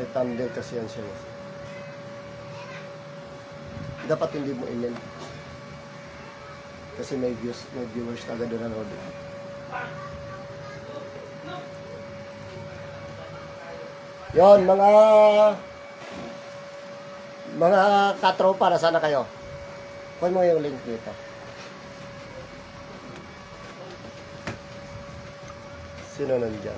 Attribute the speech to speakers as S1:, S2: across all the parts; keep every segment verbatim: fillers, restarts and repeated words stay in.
S1: May thumbnail kasi yan siya. Dapat hindi mo email. Kasi may views, may viewers agad doon na order. Yon, mga mga katropa, nasaan na kayo? Kunin mo yung link dito. Sino nandyan?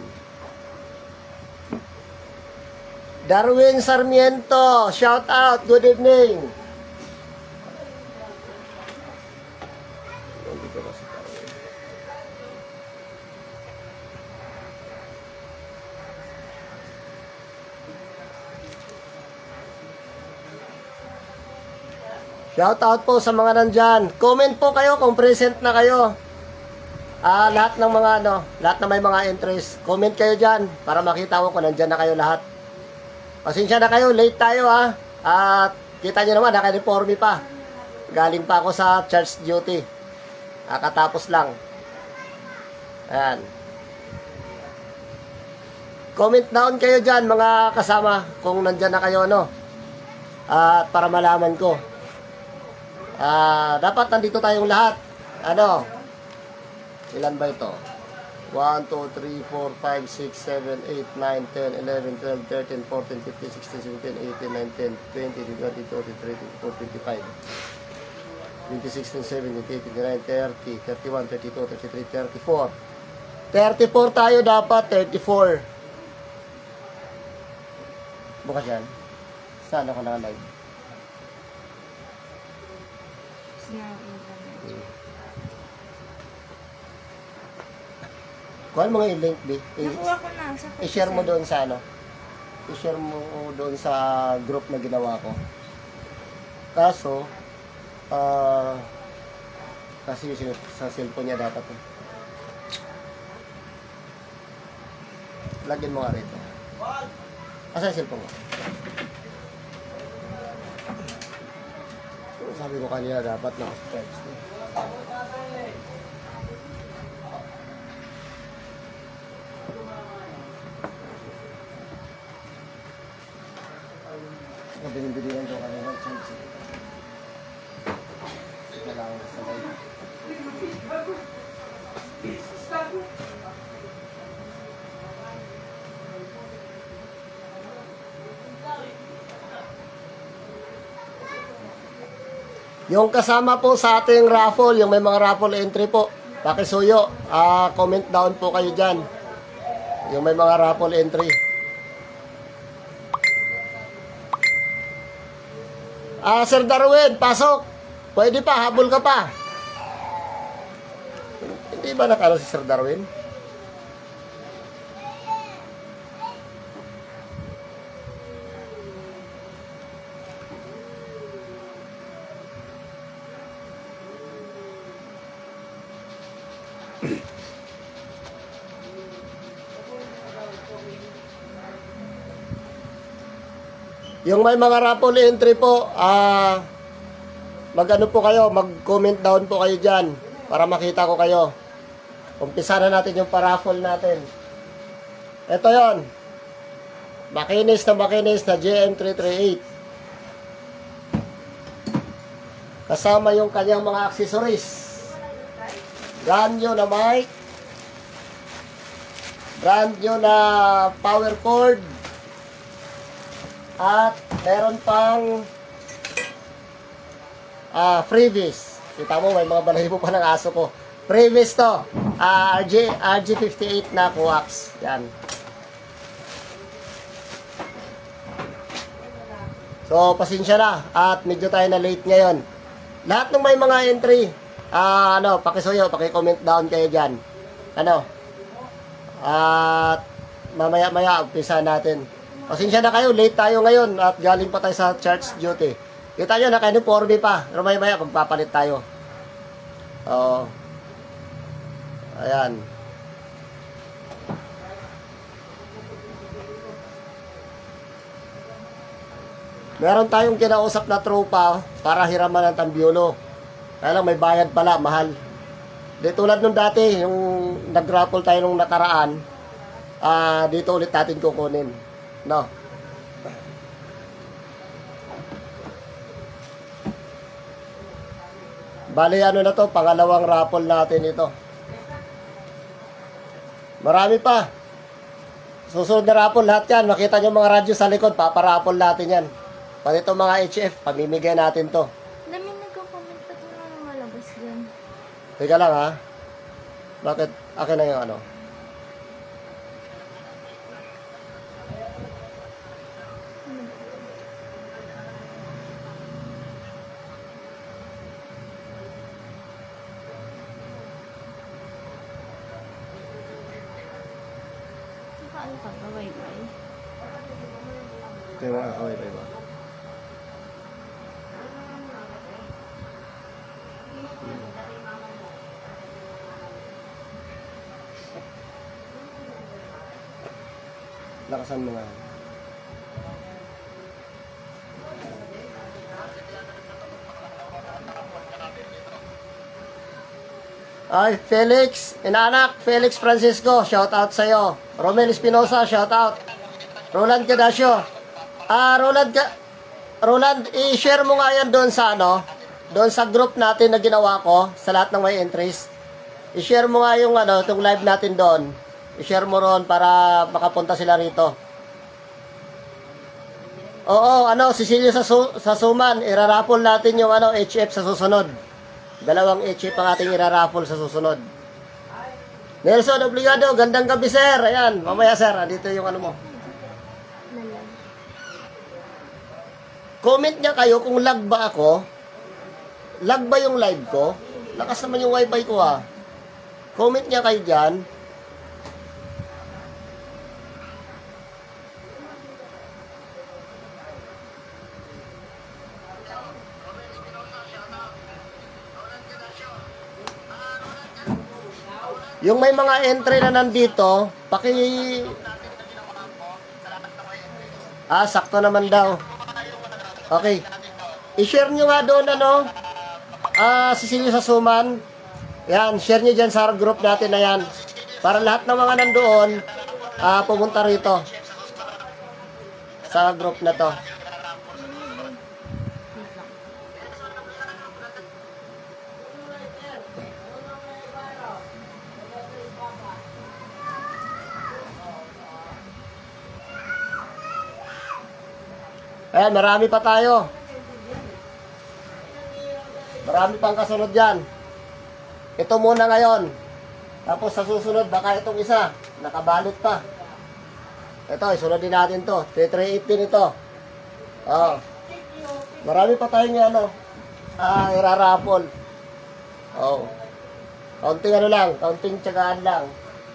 S1: Darwin Sarmiento, shout out, good evening. Shout out po sa mga nandyan. Comment po kayo kung present na kayo. Ah, lahat ng mga ano, lahat na may mga entries. Comment kayo dyan para makita ko kung nandyan na kayo lahat. Pasensya na kayo, late tayo ha. At kita nyo naman, naka-reforme pa. Galing pa ako sa church duty. Nakatapos lang. Ayan. Comment down kayo dyan mga kasama kung nandyan na kayo no. At para malaman ko. Ah, dapat nandito tayong lahat. Ano? Ilan ba ito? one, two, three, four, five, six, seven, eight, nine, ten, eleven, twelve, thirteen, fourteen, fifteen, sixteen, seventeen, eighteen, nineteen, twenty, twenty-one, twenty-two, twenty-three, twenty-four, twenty-five, twenty-six, twenty-seven, twenty-eight, twenty-nine, thirty, thirty-one, thirty-two, thirty-three, thirty-four. thirty-four tayo dapat, thirty-four. Bukas yan. Saan ako naka-live? Kuhan mga i-link di.
S2: Nakuha ko na.
S1: I-share mo doon sa ano. I-share mo doon sa group na ginawa ko. Kaso, ah, uh, kasi sa cellphone niya dapat eh. Lagyan mo nga rito. Asa yung cellphone mo? Sabi ko kanina dapat naka-subscribe. Binibigyan ko kanina ng chance. Kailangan ko sabay. Yung kasama po sa ating raffle, yung may mga raffle entry po, pakisuyo, uh, comment down po kayo dyan. Yung may mga raffle entry. Ah, uh, Sir Darwin, pasok. Pwede pa, habol ka pa. Hindi ba nakalo si Sir Darwin? Yung may mga raffle entry po, ah, uh, mag-ano po kayo, mag-comment down po kayo dyan para makita ko kayo. Umpisa na natin yung paraffle natin. Ito yon, makinis na makinis na J M three thirty-eight. Kasama yung kanyang mga accessories. Brand new na mic, brand new na power cord, at meron pang ah, freebies. Kita mo, may mga balahibo pa ng aso ko. Freebies to. Ah, R G, R G fifty-eight na coax. Yan. So, pasensya na. At medyo tayo na late ngayon. Lahat ng may mga entry, ah, ano, pakisuyo, paki-comment down kayo dyan. Ano? At mamaya-maya, umpisa natin. Pasensya na kayo, late tayo ngayon at galing pa tayo sa church duty. Kita nyo, naka-uniforme pa. Pero maya-maya, pagpapalit tayo. Oo. Ayan. Meron tayong kinausap na tropa para hiraman ng tambyolo. Kaya lang, may bayad pala, mahal. Di tulad nung dati, yung nag-raffle tayo nung nakaraan, uh, dito ulit natin kukunin. No. Bali, ano na to, pangalawang raffle natin ito. Marami pa. Susunod na raffle lahat yan. Makita nyo mga radyo sa likod, paparaffle natin yan. Pati itong mga H F, pamimigay natin to.
S2: Dami nagko-comment pa ito na malabas dyan.
S1: Teka lang ha. Bakit? Akin na yung ano.
S2: Ano ka ba? Wi-Fi?
S1: Ito yung mga kaway pa iba. Lakasan mo nga. Ay, Felix, inaanak, Felix Francisco, shout out sa'yo. Romel Espinosa, shout out. Roland Cadasio. Ah, Roland, Ka Roland, i-share mo nga yan doon sa ano, doon sa group natin na ginawa ko, sa lahat ng may entries. I-share mo nga yung ano, itong live natin doon. I-share mo ron para makapunta sila rito. Oo, ano, Cecilio sa, su sa Suman, irarapol natin yung ano, H F sa susunod. Dalawang H F ang ating irarapol sa susunod. Nelson Obligado, gandang gabi sir. Ayan, mamaya sir, dito yung ano mo. Comment niya kayo kung lag ba ako. Lag ba yung live ko? Lakas naman yung wifi ko ha. Comment niya kayo dyan. Yung may mga entry na nandito, paki... Ah, sakto naman daw. Okay. I-share nyo nga doon, ano, ah, Cecilio sa Suman. Yan, share nyo dyan sa group natin na yan. Para lahat ng mga nandoon, ah, pumunta rito. Sa group na to. Ayan, marami pa tayo. Marami pang kasunod yan. Ito muna ngayon. Tapos sa susunod, baka itong isa. Nakabalot pa. Ito, isunod din natin to. three three eight din ito. Oh. Marami pa tayong ano. Ah, irarapol. Oh. Kaunting ano lang. Kaunting tiyagaan lang.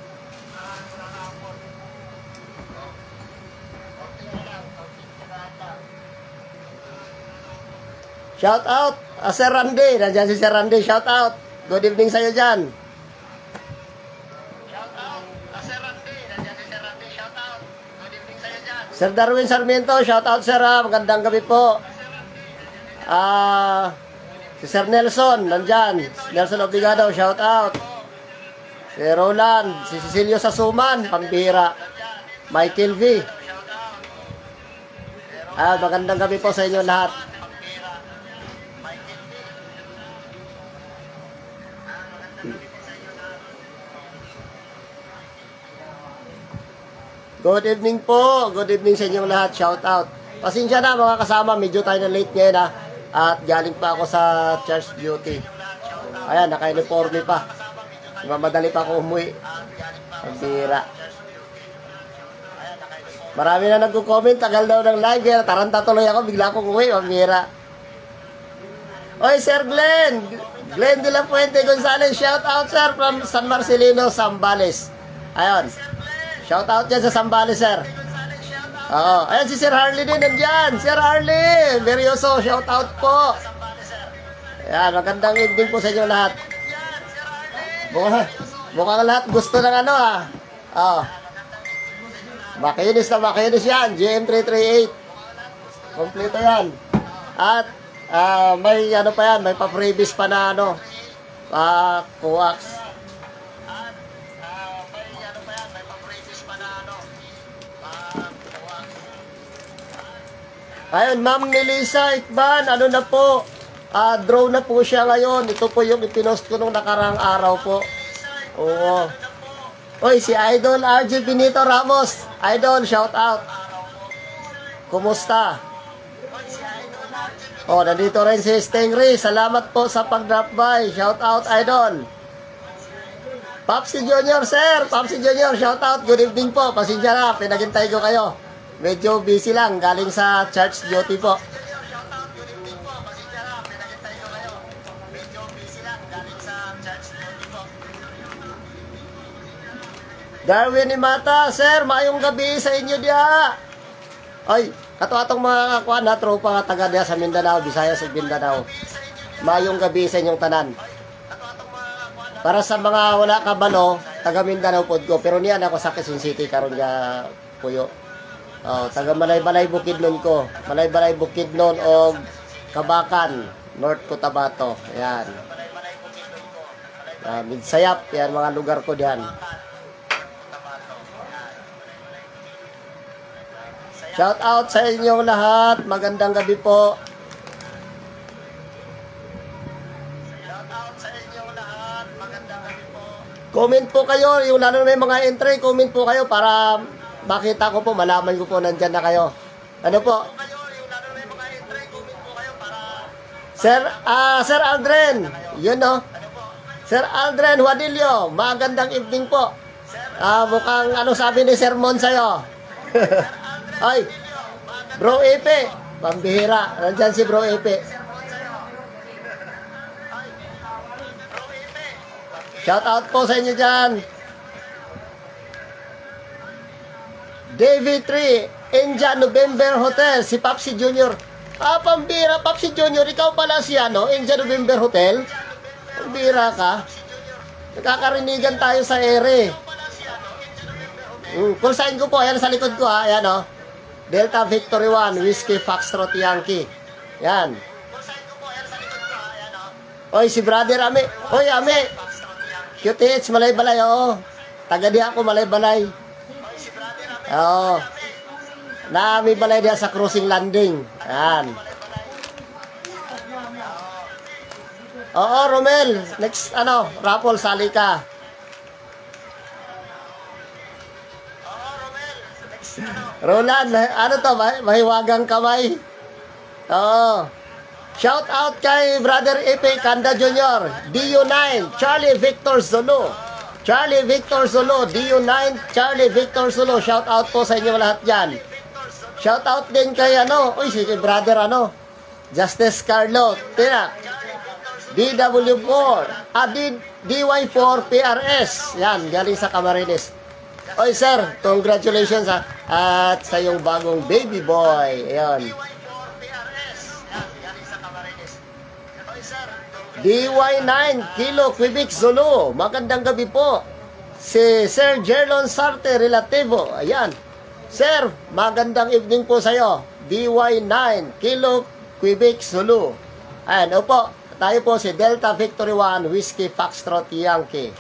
S1: Shout out, uh, Sir Randy. Nandiyan si Sir Randy. Shout out. Good evening sa'yo dyan. Shout out, uh, Sir Randy. Nandiyan si Sir Randy. Shout out. Good evening sa'yo dyan. Sir Darwin Sarmiento. Shout out, Sir. Ha. Magandang gabi po. Ah, uh, si Sir Nelson. Nandyan. Nelson Obligado. Shout out. Si Roland. Si Cecilio sa Suman. Pambira. Michael V. Ah, magandang gabi po sa inyo lahat. Good evening po. Good evening sa inyong lahat. Shout out. Pasensya na mga kasama. Medyo tayo na late ngayon ha. At galing pa ako sa church duty. Ayan, naka-uniforme pa. Mamadali pa ako umuwi. Ang bira. Marami na nagko-comment. Tagal daw ng live. Kaya taranta tuloy ako. Bigla akong umuwi. Ang bira. Oy, Sir Glenn. Glenn de la Fuente Gonzalez. Shout out, sir, from San Marcelino, Zambales. Ayun. Shout out dyan sa Zambales, sir. Oo. Ayan si Sir Harley din nandyan. Sir Harley. Beryoso. Shout out po. Ayan. Magandang evening po sa inyo lahat. Mukhang, mukhang lahat gusto ng ano ah. Oo. Makinis na makinis yan. G M three three eight. Kompleto yan. At uh, may ano pa yan. May pa-freebies pa na ano. Uh, coax. Ayun, Ma'am Melissa Ikban, ano na po? Ah, draw na po siya ngayon. Ito po yung ipinost ko nung nakarang araw po. Oo. Oy, si Idol R J Benito Ramos. Idol, shout out. Kumusta? Oh, nandito rin si Stingray. Salamat po sa pag-drop by. Shout out, Idol. Popsi Junior, sir. Popsi Junior, shout out. Good evening po. Pasensya na, pinaghintay ko kayo. Medyo busy lang. Galing sa church duty po. Darwin Imata, sir, mayong gabi sa inyo diya. Ay, kato atong mga kuan na tropa nga taga diya sa Mindanao, Visayas ug Mindanao. Mayong gabi sa inyong tanan. Para sa mga wala kabalo, taga Mindanao pod ko, pero niyan ako sa Quezon City karon nga puyo. Oh, taga Malay-Balay Bukidnon ko. Malay-Balay Bukidnon og Kabakan, North Cotabato. Ayan. Uh, Midsayap, yan mga lugar ko diyan. Shout out sa inyong lahat. Magandang gabi po. Shout out sa inyong lahat. Magandang gabi po. Comment po kayo, yung lalo na may mga entry, comment po kayo para makita ko po, malaman ko po nandyan na kayo. Ano po? Sir, ah, Sir Aldren, yun no? Sir Aldren Wadillo, magandang evening po. Ah, mukhang ano sabi ni Sermon sa'yo? Ay, Bro Epe, pambihira. Nandyan si Bro Epe. Shout out po sa inyo dyan. David three, India November Hotel, si Popsi Junior. Ah, pambihira, Popsi Junior, ikaw pala si ano, India November Hotel. Pambihira ka. Nagkakarinigan tayo sa ere. Hmm, kung saan ko po, ayan sa likod ko ha, ayan o. Oh. Delta Victory one, Whiskey Foxtrot Yankee. Yan. Oy, si Brother Ame. Oy, Ame. Q T H, Malay-Balay, oo. Taga di ako, Malay-Balay. Oo. Na, may balay diya sa cruising landing. Yan. Oo, Romel. Next, ano, raffle, sali ka. Roland, ano to, mahiwagang kamay. Oo. Shout out kay Brother Epe Kanda Junior D U nine, Charlie Victor Zulu. Charlie Victor Zulu, D U nine, Charlie Victor Zulu. Shout out po sa inyo lahat dyan. Shout out din kay ano, uy, si Brother ano, Justice Carlo, Tina. D W four, ah, D Y four P R S. Yan, galing sa Camarines. Oy sir, congratulations ha. At sa yung bagong baby boy. Ayan. D Y nine, Kilo Quebec Zulu. Magandang gabi po. Si Sir Jerlon Sarte Relativo. Ayan. Sir, magandang evening po sa'yo. D Y nine, Kilo Quebec Zulu. Ayan, opo. Tayo po si Delta Victory one, Whiskey Foxtrot Yankee.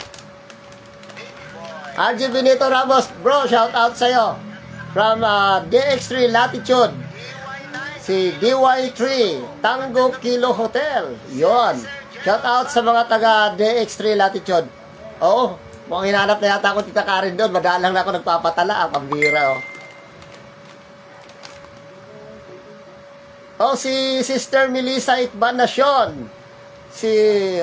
S1: R J Benito Ramos, bro, shout out sa'yo. From uh, D X three Latitude. Si D Y three, Tango Kilo Hotel. Yon. Shout out sa mga taga D X three Latitude. Oo, mukhang hinanap na yata ako Tita Karen doon. Madalang na ako nagpapatala. Ang pambira, oh. Oh, si Sister Melissa Ikbanasyon. Si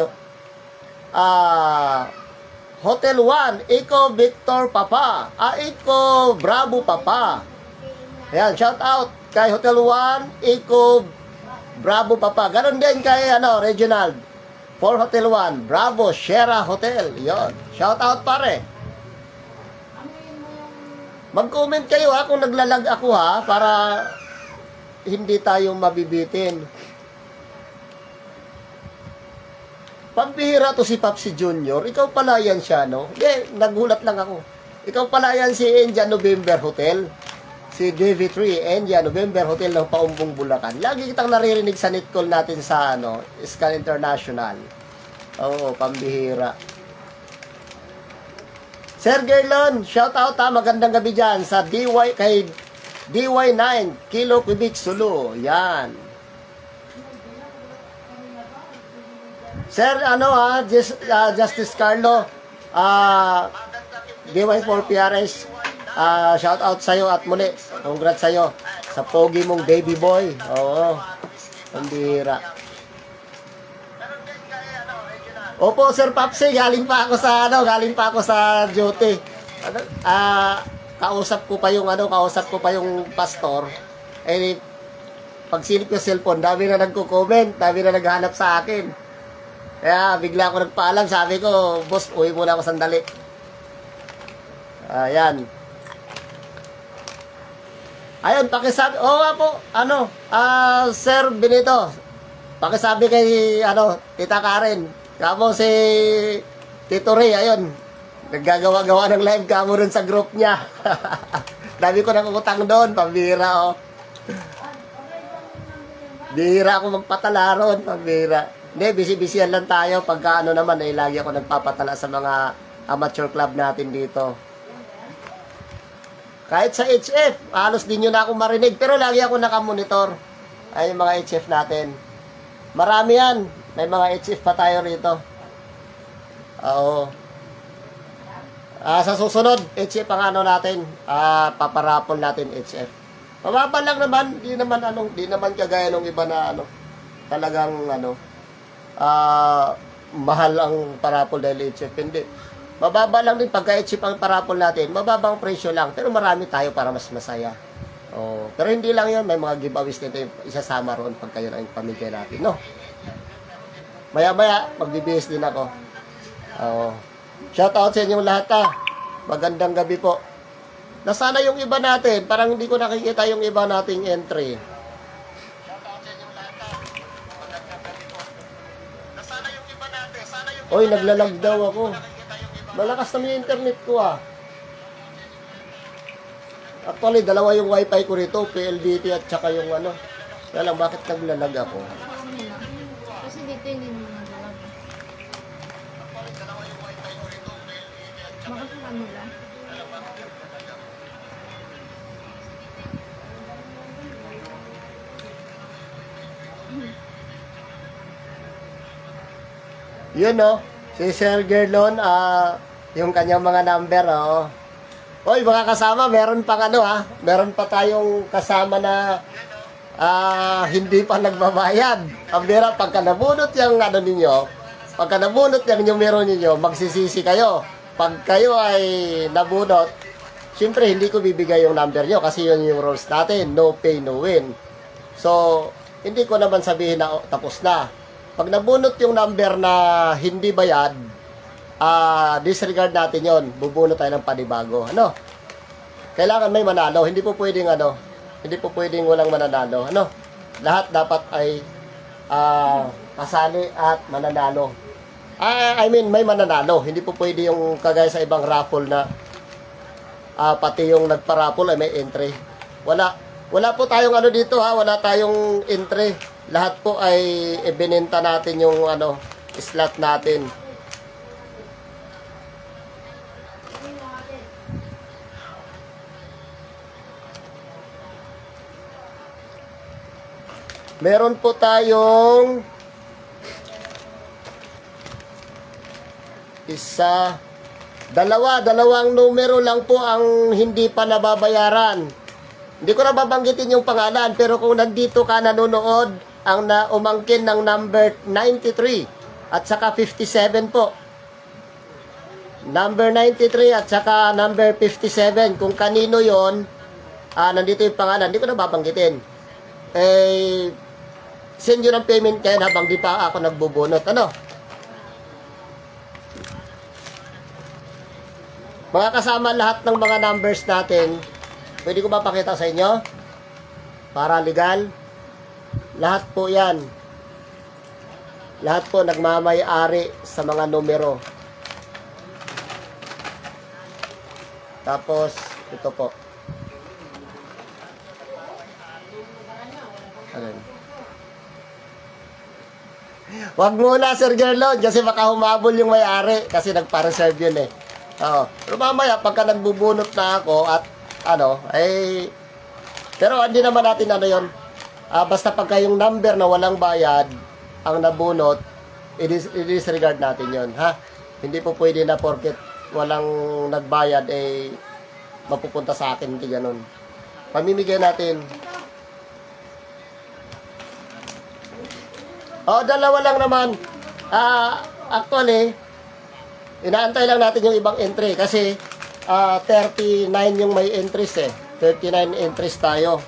S1: ah... Uh, Hotel one, Eco Victor Papa. Ah, Eco Bravo Papa. Ayan, shout out kay Hotel one, Eco Bravo Papa. Ganon din kay ano, Reginald. For Hotel one, Bravo Sierra Hotel. Yon. Shout out pare. Mag-comment kayo ha kung naglalag ako ha para hindi tayo mabibitin. Pambihira to si Popsi Junior. Ikaw pala yan siya, no? Hindi, nagulat lang ako. Ikaw pala yan si India November Hotel. Si David three, India November Hotel ng Paumbong, Bulacan. Lagi kitang naririnig sa net call natin sa, ano, Scan International. Oo, pambihira. Sir Gerlon, shout out ha. Magandang gabi dyan sa D Y, kay D Y nine, Kilo Quebec Zulu. Yan. Sir, ano ha, Just, ah, Justice Carlo, ah, D Y four P R S, ah, shout out sa'yo at muli, congrats sa'yo sa pogi mong baby boy. Oo, ang bihira. Opo, Sir Papsi, galing pa ako sa, ano, galing pa ako sa duty. Ano, ah, kausap ko pa yung, ano, kausap ko pa yung pastor. Eh, pag silip ko cellphone, dami na nagko-comment, dami na naghanap sa akin. Kaya bigla ako nagpaalam, sabi ko, boss, uwi muna ako sandali. Ayan. Ayun, pakisabi, oo nga po, ano, ah, Sir Benito, pakisabi kay, ano, Tita Karen, kamo si Tito Ray, ayun, naggagawa-gawa ng live kamo rin sa group niya. Dami ko nang utang doon, pambira, oh. Bihira ako magpatala ron, pambira. Hindi, busy-busyan lang tayo. Pagka ano naman, eh, lagi ako nagpapatala sa mga amateur club natin dito. Kahit sa H F, halos din nyo na ako marinig. Pero lagi ako nakamonitor. Ay, yung mga H F natin. Marami yan. May mga H F pa tayo rito. Oo. Ah, sa susunod, H F ang ano natin. Ah, paparapol natin H F. Mababa lang naman. Di naman, ano, di naman kagaya ng iba na ano. Talagang, ano, Uh, mahal ang parapol dahil H F. Hindi. Mababa lang din pagka H F ang parapol natin. Mababang presyo lang. Pero marami tayo para mas masaya. Oh, pero hindi lang yun. May mga giveaways nito yung isasama roon pag kayo na yung pamilya natin. No? Maya-maya, magbibihis din ako. Oh. Shout out sa inyong lahat ha. Magandang gabi po. Nasana yung iba natin. Parang hindi ko nakikita yung iba nating entry. Oy, naglalag daw ako. Malakas naman yung internet ko ah. Actually, dalawa yung wifi ko rito, P L D T at saka yung ano. Kaya lang, bakit naglalag ako?
S2: Kasi dito hindi naman naglalag. Bakit sa kanila?
S1: Yun no, si Sir Gerlon, ah, yung kanyang mga number, oh. Oy, mga kasama, meron pang ano ha, meron pa tayong kasama na ah, hindi pa nagbabayad. Ang bira, pagka nabunot yung ano ninyo, pagka nabunot yung numero ninyo, magsisisi kayo. Pag kayo ay nabunot, siyempre hindi ko bibigay yung number nyo kasi yun yung rules natin, no pay, no win. So, hindi ko naman sabihin na oh, tapos na. Pag nabunot yung number na hindi bayad, ah, disregard natin yon. Bubunot tayo ng panibago. Ano? Kailangan may manalo. Hindi po pwedeng ano, hindi po pwedeng walang mananalo. Ano? Lahat dapat ay ah, kasali at mananalo. Ah, I mean, may mananalo. Hindi po pwede yung kagaya sa ibang raffle na ah, pati yung nagpa-raffle ay may entry. Wala. Wala po tayong ano dito ha, wala tayong entry. Lahat po ay ibinenta natin yung ano, slot natin. Meron po tayong isa, dalawa, dalawang numero lang po ang hindi pa nababayaran. Hindi ko na babanggitin yung pangalan, pero kung nandito ka nanonood, ang na umangkin ng number ninety-three at saka fifty-seven po. Number ninety-three at saka number fifty-seven. Kung kanino yon, ah, nandito yung pangalan, hindi ko na babanggitin. Eh, send yun ang payment kayo habang di pa ako nagbubunot. Ano? Mga kasama lahat ng mga numbers natin, pwede ko ba pakita sa inyo? Para legal. Lahat po yan. Lahat po nagmamay-ari sa mga numero. Tapos, ito po. Ayan. Wag muna, Sir Gerlon, kasi baka humabol yung may-ari kasi nagpa-reserve yun eh. Oo. Pero mamaya, pagka nagbubunot na ako at ano, ay... Pero hindi naman natin ano yun. Ah, basta pagka yung number na walang bayad, ang nabunot, i-dis- i-disregard natin yon, ha? Hindi po pwede na porket walang nagbayad, eh, mapupunta sa akin, hindi ganun. Pamimigay natin. Oh, dalawa lang naman. Ah, actually, inaantay lang natin yung ibang entry kasi ah, thirty-nine yung may entries eh. thirty-nine entries tayo.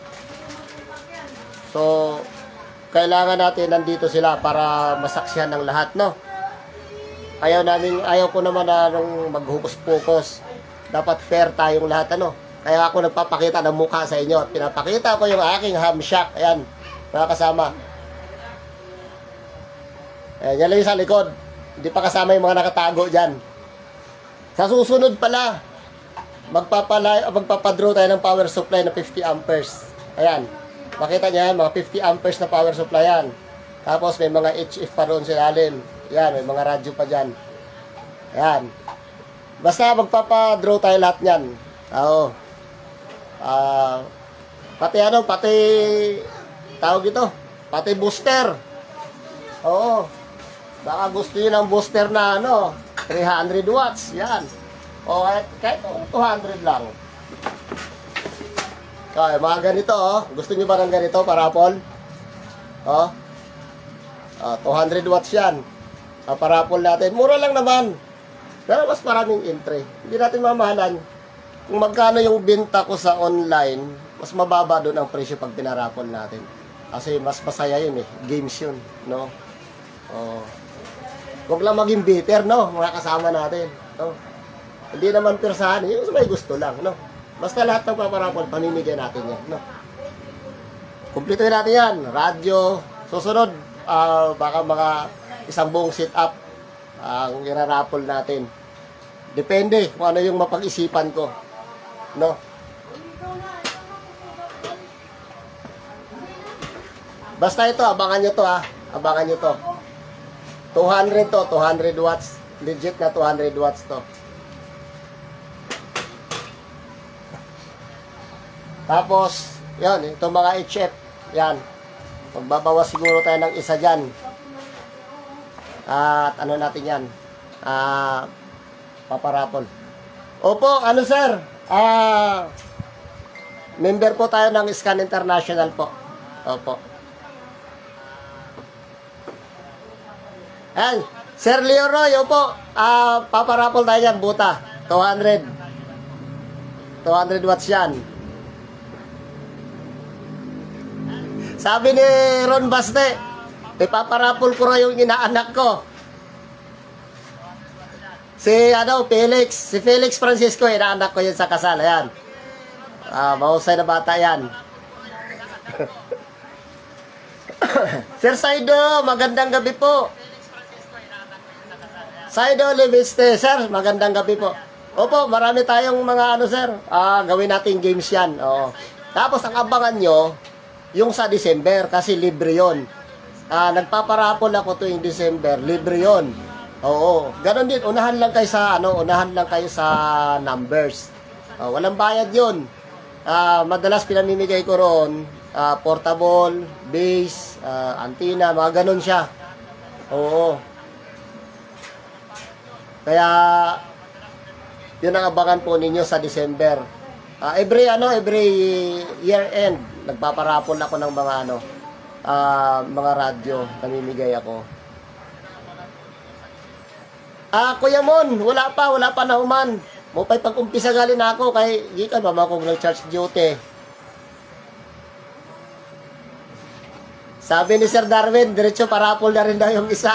S1: So, kailangan natin nandito sila para masaksihan ng lahat, no? Ayaw namin, ayaw ko naman na nung maghukus-pukos. Dapat fair tayong lahat, ano? Kaya ako nagpapakita ng mukha sa inyo. Pinapakita ko yung aking ham shack. Ayan, mga kasama. Ayan, yan lang yung sa likod. Hindi pa kasama yung mga nakatago dyan. Sa susunod pala, magpapala, magpapadraw tayo ng power supply na fifty amperes. Ayan. Makita niya yan, mga fifty amperes na power supply yan. Tapos may mga H F pa doon sa ilalim. Yan, may mga radyo pa dyan. Ayan. Basta magpapadraw tayo lahat niyan. Oo. Ah, pati ano, pati tawag ito, pati booster. Oo. Baka gusto niyo ng booster na ano, three hundred watts. Yan. O kahit, kahit two hundred lang. Okay, mga ganito, oh. Gusto niyo ba ng ganito, parapol? Oh. Uh, two hundred watts yan. Uh, parapol natin. Mura lang naman. Pero mas maraming entry. Hindi natin mamahalan. Kung magkano yung binta ko sa online, mas mababa doon ang presyo pag pinarapol natin. Kasi mas masaya yun eh. Games yun. No? Oh. Huwag lang maging bitter, no? Mga kasama natin. No? Hindi naman pirsahan. Yung may gusto lang. No? Basta lahat ng paparapol, pamimigay natin yan. No? Kumplituhin natin yan. Radyo. Susunod, uh, baka mga isang buong sit-up ang uh, irarapol natin. Depende kung ano yung mapag-isipan ko. No? Basta ito, abangan nyo to ha. Abangan nyo to. two hundred to, two hundred watts. Legit na two hundred watts to. Tapos, yan, itong mga H F. Yan. Magbabawas siguro tayo ng isa dyan. At ano natin yan? Ah, paparapol. Opo, ano sir? Ah, member po tayo ng Scan International po. Opo. Ayan, Sir Leo Roy, opo. Ah, paparapol tayo yan, buta. two hundred. two hundred watts yan. Sabi ni Ron Baste, ipaparapol ko na yung inaanak ko. Si, ano, Felix. Si Felix Francisco, inaanak ko yun sa kasal. Ayan. Ah, mahusay na bata yan. Sir Saido, magandang gabi po. Saido Libiste, sir, magandang gabi po. Opo, marami tayong mga ano, sir. Ah, gawin natin games yan. Oo. Tapos, ang abangan nyo, yung sa December, kasi libre yun. Ah, nagpaparapol ako tuwing December, libre yun. Oo, ganon din, unahan lang kayo sa ano, unahan lang kayo sa numbers. Oh, walang bayad 'yun. Ah, madalas pinamimigay ko roon, ah, portable, base, ah, antenna, mga ganon siya. Oo. Kaya 'yun ang abangan po ninyo sa December. Ah, every ano, every year end, nagpaparapol ako ng mga ano, ah, mga radyo, namimigay ako. Ah, Kuya Mon, wala pa, wala pa na human. Mo pa'y pag-umpisa galin ako kay gikan mama ko nag-charge duty. Sabi ni Sir Darwin, diretso parapol na rin daw yung isa.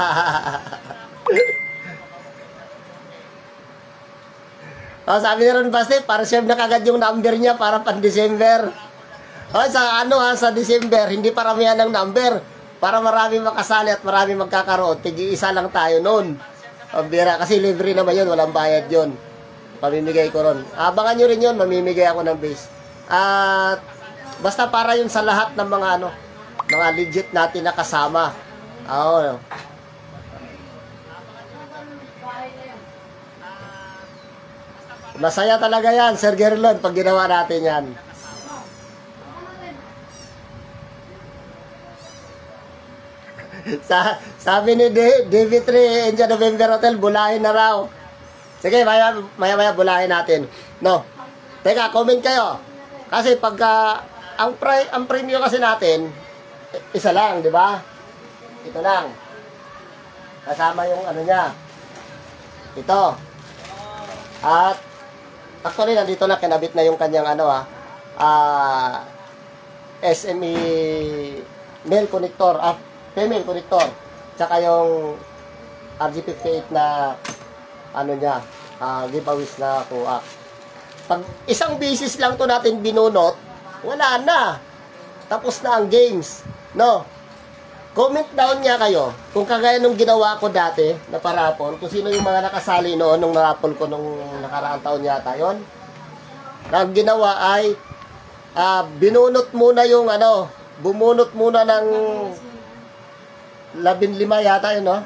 S1: Oh, sabi ni Ron Basti, para save na kagad yung number niya para pan-December. Oh, sa ano ha, sa December, hindi paramihan ng number. Para marami makasali at marami magkakaroon. Tigi-isa lang tayo noon. Ang bira, kasi libre naman yun, walang bayad yun. Pamimigay ko ron. Abangan nyo rin yun, mamimigay ako ng base. At basta para yun sa lahat ng mga ano, mga legit natin na kasama. Oo. Masaya talaga yan, Sir Gerlon, pag ginawa natin yan. Sa, sabi ni D- D V three India November Hotel, bulahin na raw. Sige, maya, maya maya bulahin natin. No. Teka, comment kayo. Kasi pagka ang pri ang premium kasi natin isa lang, di ba? Ito lang. Kasama yung ano niya. Ito. At actually nandito na kinabit na yung kanyang ano ah, ah S M E male connector, ah, female connector. Tsaka yung R G fifty-eight na ano niya, uh, giveaways na kuha. Pag isang basis lang to natin binunot, wala na. Tapos na ang games. No? Comment down niya kayo kung kagaya nung ginawa ko dati na parapol, kung sino yung mga nakasali noon nung narapol ko nung nakaraang taon yata yon. Ang ginawa ay uh, binunot muna yung ano, bumunot muna ng labing lima yata yun, no?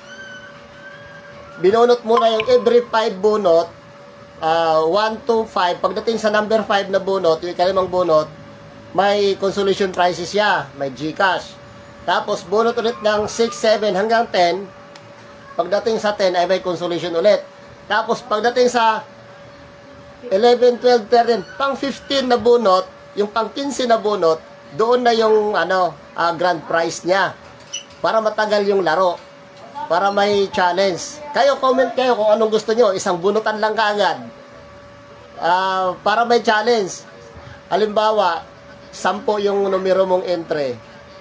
S1: Binunot muna yung every five bunot, uh, one to five. Pagdating sa number five na bunot, yung ikalimang bunot, may consolation prizes siya, may Gcash. Tapos bunot ulit ng six, seven hanggang ten. Pagdating sa ten ay may consolation ulit. Tapos pagdating sa eleven, twelve, thirteen, pang fifteen na bunot, yung pang fifteen na bunot, doon na yung ano, uh, grand prize niya. Para matagal yung laro. Para may challenge. Kayo, comment kayo kung anong gusto nyo. Isang bunutan lang kaagad. Uh, para may challenge. Halimbawa, sampo yung numero mong entry.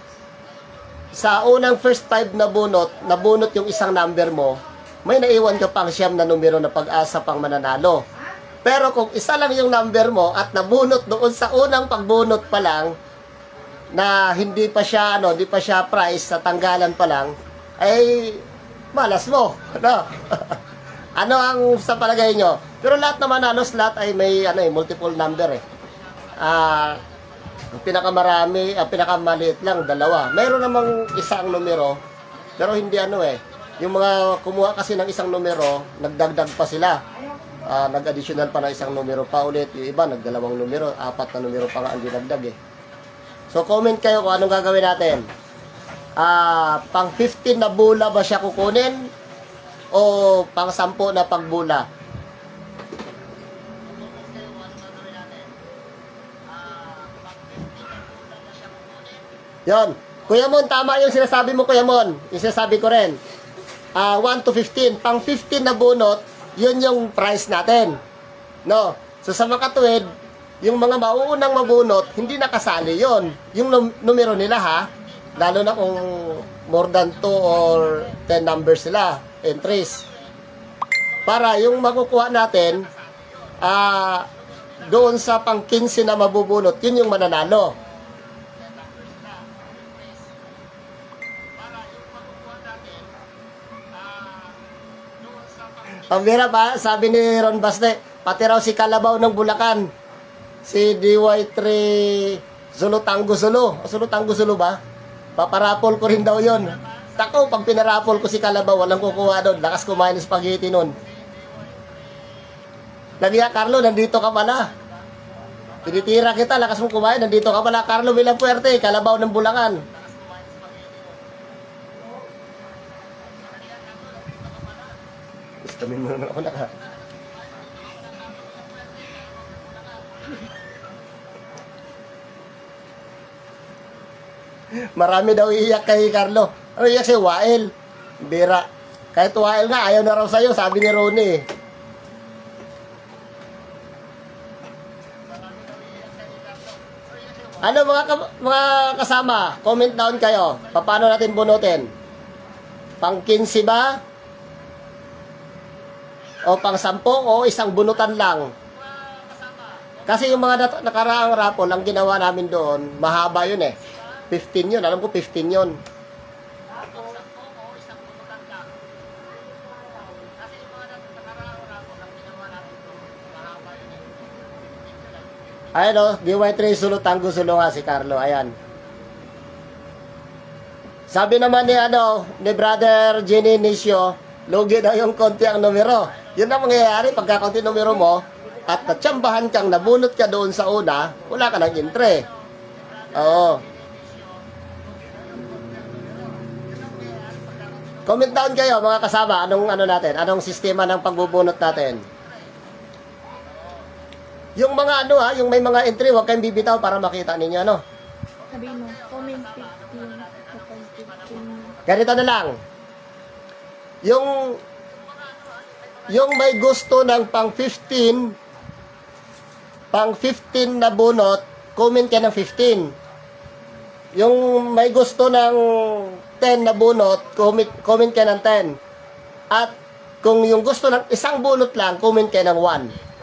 S1: Sa unang first five na bunot, nabunot yung isang number mo, may naiwan ka pang siyam na numero na pag-asa pang mananalo. Pero kung isa lang yung number mo at nabunot doon sa unang pagbunot pa lang, na hindi pa siya, ano, hindi pa siya price, sa tanggalan pa lang, ay malas mo. Ano? Ano ang sa palagay nyo? Pero lahat naman halos lahat ay may ano, eh, multiple number eh. Ah, ang pinakamarami, ang pinakamaliit lang, dalawa. Mayroon namang isang numero, pero hindi ano eh. Yung mga kumuha kasi ng isang numero, nagdagdag pa sila. Ah, nag-additional pa ng isang numero pa ulit. Yung iba, nagdalawang numero, apat na numero pa nga ang dinagdag eh. So, comment kayo kung anong gagawin natin. Ah, pang fifteen na bula ba siya kukunin o pang sampu na pagbula? Yon. Kuya Mon, tama yung sinasabi mo, Kuya Mon. Yung sinasabi ko rin. Ah, one to fifteen. Pang fifteen na bunot, yun yung price natin. No? So, sa mga katuwid, yung mga mauunang mabunot, hindi nakasali yon. Yung num numero nila ha, lalo na kung more than two or ten numbers sila, entries. Para yung makukuha natin, ah, doon sa pang fifteen na mabubunot, yun yung mananalo. Ang bira pa, sabi ni Ron Baste, pati raw si Kalabaw ng Bulacan. Si D Y three Zulu Tango Zulu. Zulu Tango Zulu ba? Paparapol ko rin daw yon. Tako, pag pinarapol ko si Kalabaw, walang kukuha doon. Lakas kumain ng spaghetti nun. Lagya, Carlo, nandito ka pala. Tinitira kita, lakas mo kumain. Nandito ka pala, Carlo Villafuerte, Kalabaw ng Bulacan. Gustamin mo na ako naka. Marami daw iiyak kay Carlo. Ano iiyak si Wael? Bira. Kahit Wael nga, ayaw na raw sa'yo, sabi ni Ronnie. Ano mga, ka mga kasama? Comment down kayo. Paano natin bunutin? Pang fifteen ba? O pang ten o isang bunutan lang? Kasi yung mga nakaraang rapol, ang ginawa namin doon, mahaba yun eh. fifteen yun. Alam ko fifteen yun. Ayan o, D Y three Zulu Tango Zulu nga si Carlo. Ayan. Sabi naman ni ano, ni Brother Jenny Nisio, lugi daw yung konti ang numero. Yun ang mangyayari pagka konti numero mo at natsambahan kang nabunot ka doon sa una, wala ka ng entry. Oo. Comment down kayo mga kasama, anong ano natin, anong sistema ng pagbubunot natin. Yung mga ano ha, yung may mga entry, huwag kayong bibitaw para makita ninyo ano.
S2: Sabi mo, comment fifteen kapag fifteen.
S1: Ganito na lang. Yung yung may gusto ng pang fifteen, pang fifteen na bunot, comment ka ng fifteen. Yung may gusto ng ten na bunot, comment, comment ka ng ten. At kung yung gusto ng isang bunot lang, comment ka ng one.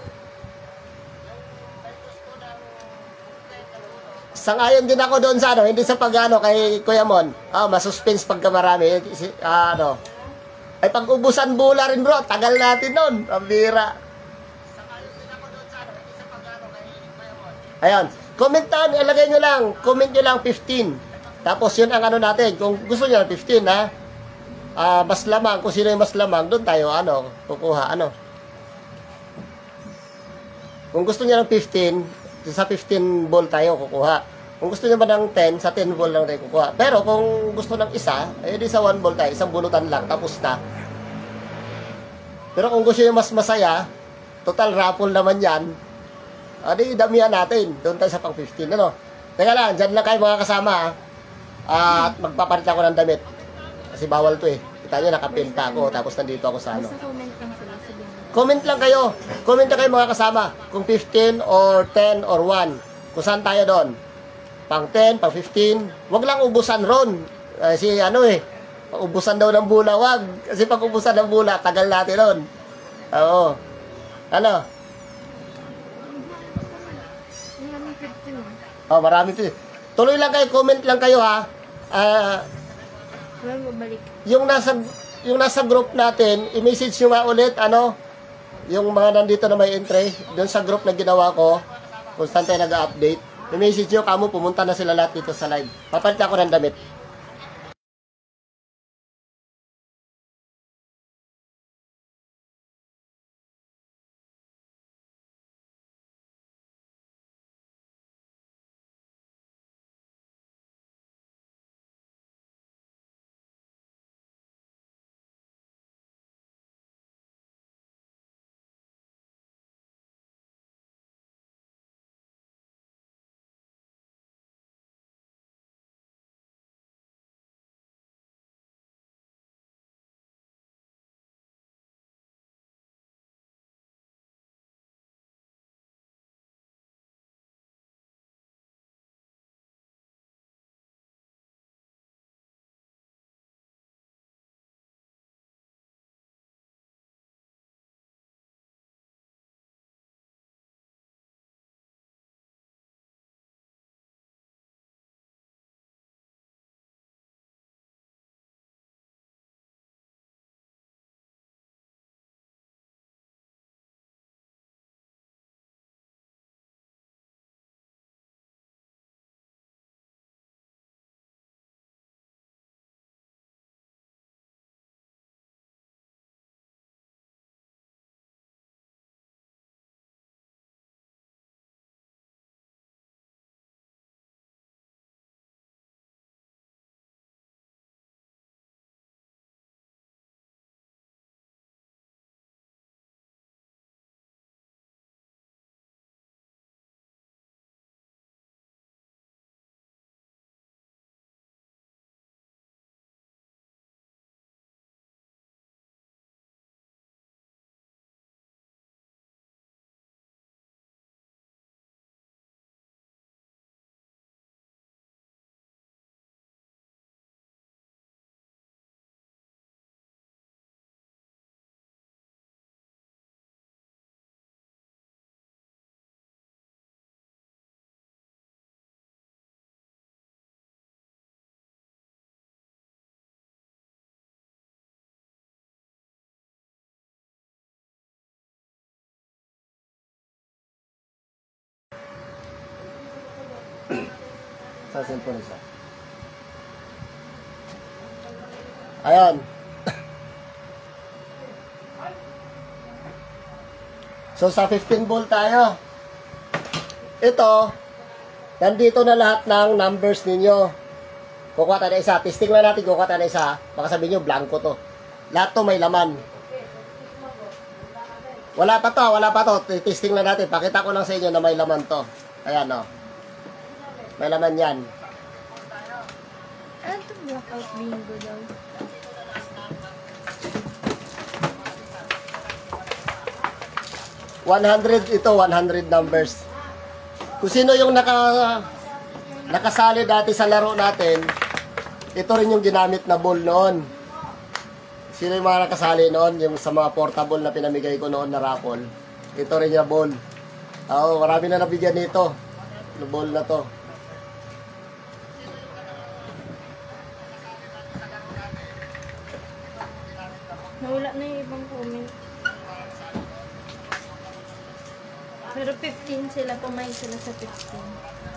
S1: Sangayon din ako doon sa ano, hindi sa pag-ano kay Kuya Mon. Ah, masuspense pagka marami. Ah, ano. Ay pag-ubusan bula rin bro, tagal natin noon. Ang bira. Ayun. Comment down, ilagay nyo lang. Comment nyo lang fifteen. Tapos yun ang ano natin. Kung gusto nyo fifteen ha. Ah, mas lamang. Kung sino yung mas lamang, doon tayo ano, kukuha. Ano. Kung gusto nyo ng fifteen, sa fifteen ball tayo kukuha. Kung gusto nyo ba ng ten, sa ten ball lang tayo kukuha. Pero kung gusto ng isa, eh di sa one ball tayo. Isang bunutan lang. Tapos na. Pero kung gusto nyo mas masaya, total raffle naman yan. Adi, damihan natin. Doon tayo sa pang fifteen. Ano? Teka lang, dyan lang kayo mga kasama. Ha? At magpapalit ako ng damit. Kasi bawal to eh. Kita nyo, nakapinta ako. Tapos nandito ako sa ano.
S2: Basta comment lang sila. Sabihin mo.
S1: Comment lang kayo. Comment lang kayo mga kasama. Kung fifteen or ten or one. Kung saan tayo doon. Pang ten, pang fifteen. Huwag lang ubusan ron. Kasi ano eh. Ubusan daw ng bula. Wag. Kasi pag ubusan ng bula, tagal natin ron. Oo. Ano?
S2: Maraming fifteen mo.
S1: Oh, marami to. Tuloy lang kayo, comment lang kayo ha. Ah,
S2: Wala mo balik.
S1: yung nasa yung nasa group natin, i-message nyo nga ulit ano, yung mga nandito na may entry, doon sa group na ginawa ko, kung saan tayo nag-update. I-message nyo, kamo pumunta na sila lahat dito sa live. Papalit ako ng damit. Sa cellphone isa. Ayan. So, sa fifteen volt tayo. Ito, nandito na lahat ng numbers ninyo. Kukuha tayo na isa. Testing lang natin, kukuha tayo na isa. Baka sabihin nyo, blanco to. Lahat to may laman. Wala pa to, wala pa to. Testing lang natin. Pakita ko lang sa inyo na may laman to. Ayan, o. May laman yan.
S2: Ano ito blackout bingo daw?
S1: one hundred ito, one hundred numbers. Kung sino yung naka nakasali dati sa laro natin, ito rin yung ginamit na ball noon. Sino yung mga nakasali noon, yung sa mga portable na pinamigay ko noon na raffle. Ito rin yung ball. Oo, marami na nabigyan nito. Na ball na to.
S2: Nawala na yung ibang comment. Pero fifteen sila, pumayag sila sa fifteen.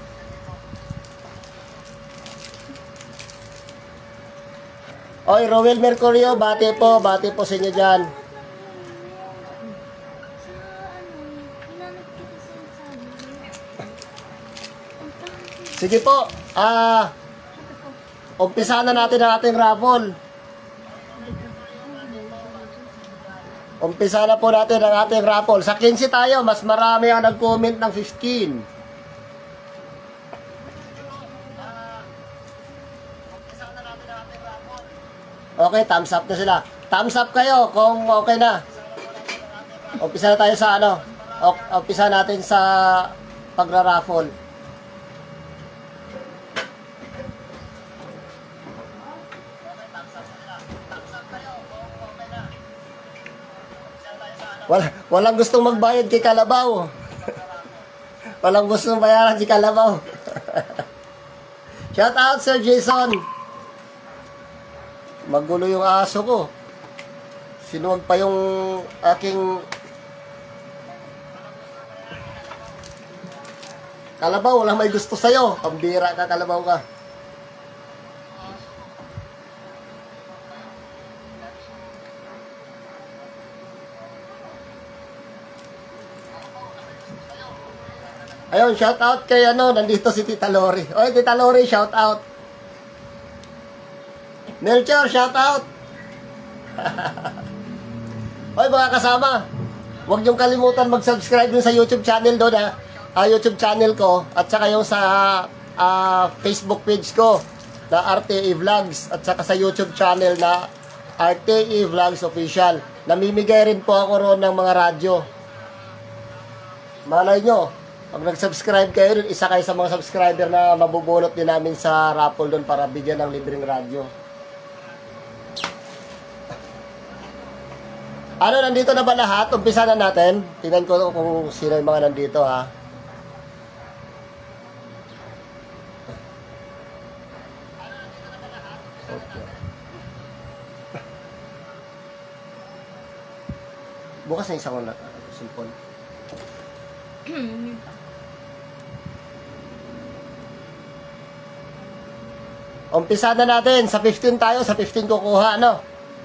S1: Oy, Rowel Mercurio, bati po, bati po sa inyo dyan.
S2: Sa ano, hinanap kita sa sabi. Ang pangit.
S1: Sige po, ah, umpisa na natin ang ating raffle. Umpisa na po natin ang ating raffle. Sa quince tayo, mas marami ang nag-comment ng fifteen. Okay, thumbs up na sila. Thumbs up kayo kung okay na. Umpisa na tayo sa ano. O- Umpisa natin sa pagra-raffle. Wala, walang gustong magbayad kay Kalabaw. Walang gustong bayaran si Kalabaw. Shout out, Sir Jason. Magulo yung aso ko. Sinuwag pa yung aking Kalabaw, walang may gusto sa'yo. Pambira ka, Kalabaw ka. Ayun, shout out kay ano, nandito si Tita Lori. Oy, Tita Lori, shout out. Melchor, shout out. Oy, mga kasama, huwag niyong kalimutan mag-subscribe dun sa YouTube channel doon ha. Uh, YouTube channel ko at saka yung sa uh, Facebook page ko na R T E Vlogs at saka sa YouTube channel na R T E Vlogs Official. Namimigay rin po ako roon ng mga radyo. Malay nyo, pag nag-subscribe kayo, isa kayo sa mga subscriber na mabubunot din namin sa raffle doon para bigyan ng libreng radyo. Ano, nandito na ba lahat? Umpisa na natin. Tingnan ko kung sino yung mga nandito ha. Okay. Bukas na isang ko na. Simple. Umpisa na natin. Sa fifteen tayo. Sa fifteen kukuha, no?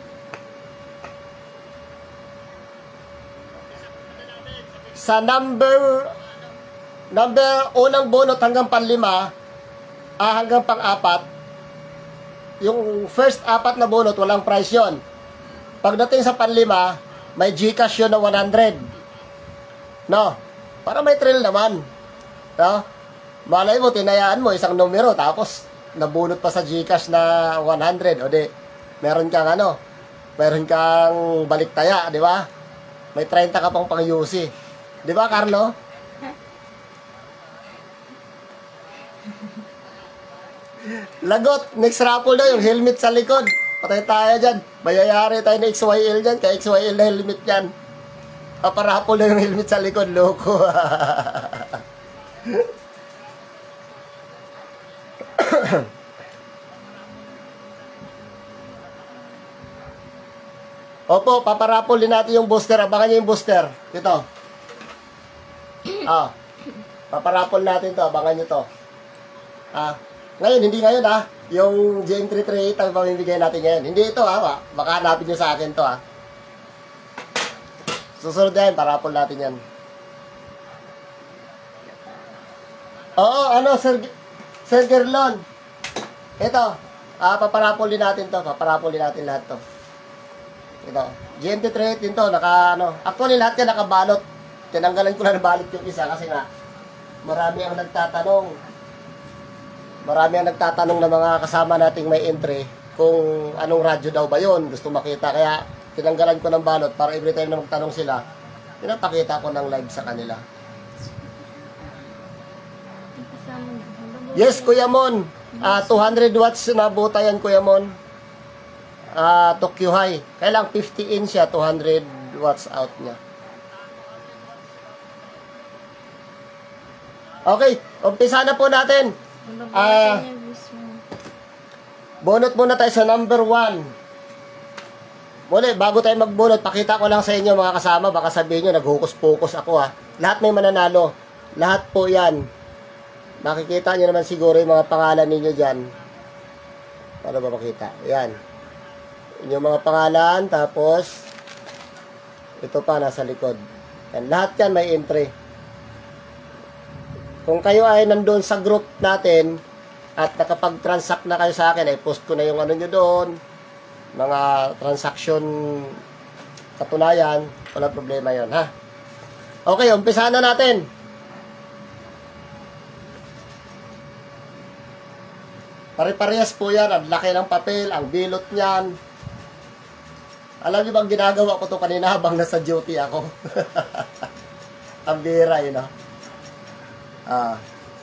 S1: Sa number number unang bunot hanggang panlima, ah, hanggang pang-apat, yung first apat na bunot, walang price yun. Pagdating sa panlima, may Gcash yun na one hundred. No? Para may thrill naman. No? Malay mo, tinayaan mo isang numero, tapos nabunot pa sa Gcash na one hundred. O di, meron kang ano, meron kang baliktaya, di ba? May thirty ka pang pang-U C. Di ba, Carlo? Lagot, next raffle na yung helmet sa likod. Patay tayo dyan. Mayayari tayo na X Y L dyan. Kaya X Y L na helmet dyan. Paparapol na yung helmet sa likod. Loko. Opo, paparapol din natin yung booster. Abangan nyo yung booster. Ito. Ah. Paparapol natin to. Abangan nyo to. Ah. Ngayon, hindi ngayon ha. Yung G M three thirty-eight ang pamimigay natin ngayon. Hindi ito ha. Baka hanapin nyo sa akin to ha. Susunod yan. Parapol natin yan. Oo, ano, Sir, Sir Gerlon. Ito. Ah, paparapol din natin to. Paparapol din natin lahat to. Ito. G M T three eighty din to. Naka, ano. Actually, lahat yan nakabalot. Tinanggalan ko na ng balot yung isa kasi nga, marami ang nagtatanong. Marami ang nagtatanong ng mga kasama nating may entry kung anong radyo daw ba yun. Gusto makita. Kaya, tinanggalan ko ng balot para every time na magtanong sila, pinapakita ko ng live sa kanila. Yes, Kuya Mon. Uh, two hundred watts na buta yan, Kuya Mon. Uh, Tokyo High. Kailang fifty in siya, two hundred watts out niya. Okay, umpisa na po natin. Ah, uh, bunot muna tayo sa number one. Muli, bago tayo magbunot, pakita ko lang sa inyo mga kasama, baka sabihin nyo, naghukus-pukus ako ha. Lahat may mananalo. Lahat po yan. Makikita nyo naman siguro yung mga pangalan ninyo dyan. Paano ba makita? Yan. Yung mga pangalan, tapos, ito pa, nasa likod. Yan. Lahat yan may entry. Kung kayo ay nandun sa group natin, at nakapag-transact na kayo sa akin, ay post ko na yung ano nyo doon, mga transaction katunayan, wala problema yon ha. Okay, umpisahan na natin. Pare-parehas po yan, ang laki ng papel, ang bilot niyan. Alam niyo bang ginagawa ko to kanina habang nasa duty ako? Ang bira yun, no? Ah.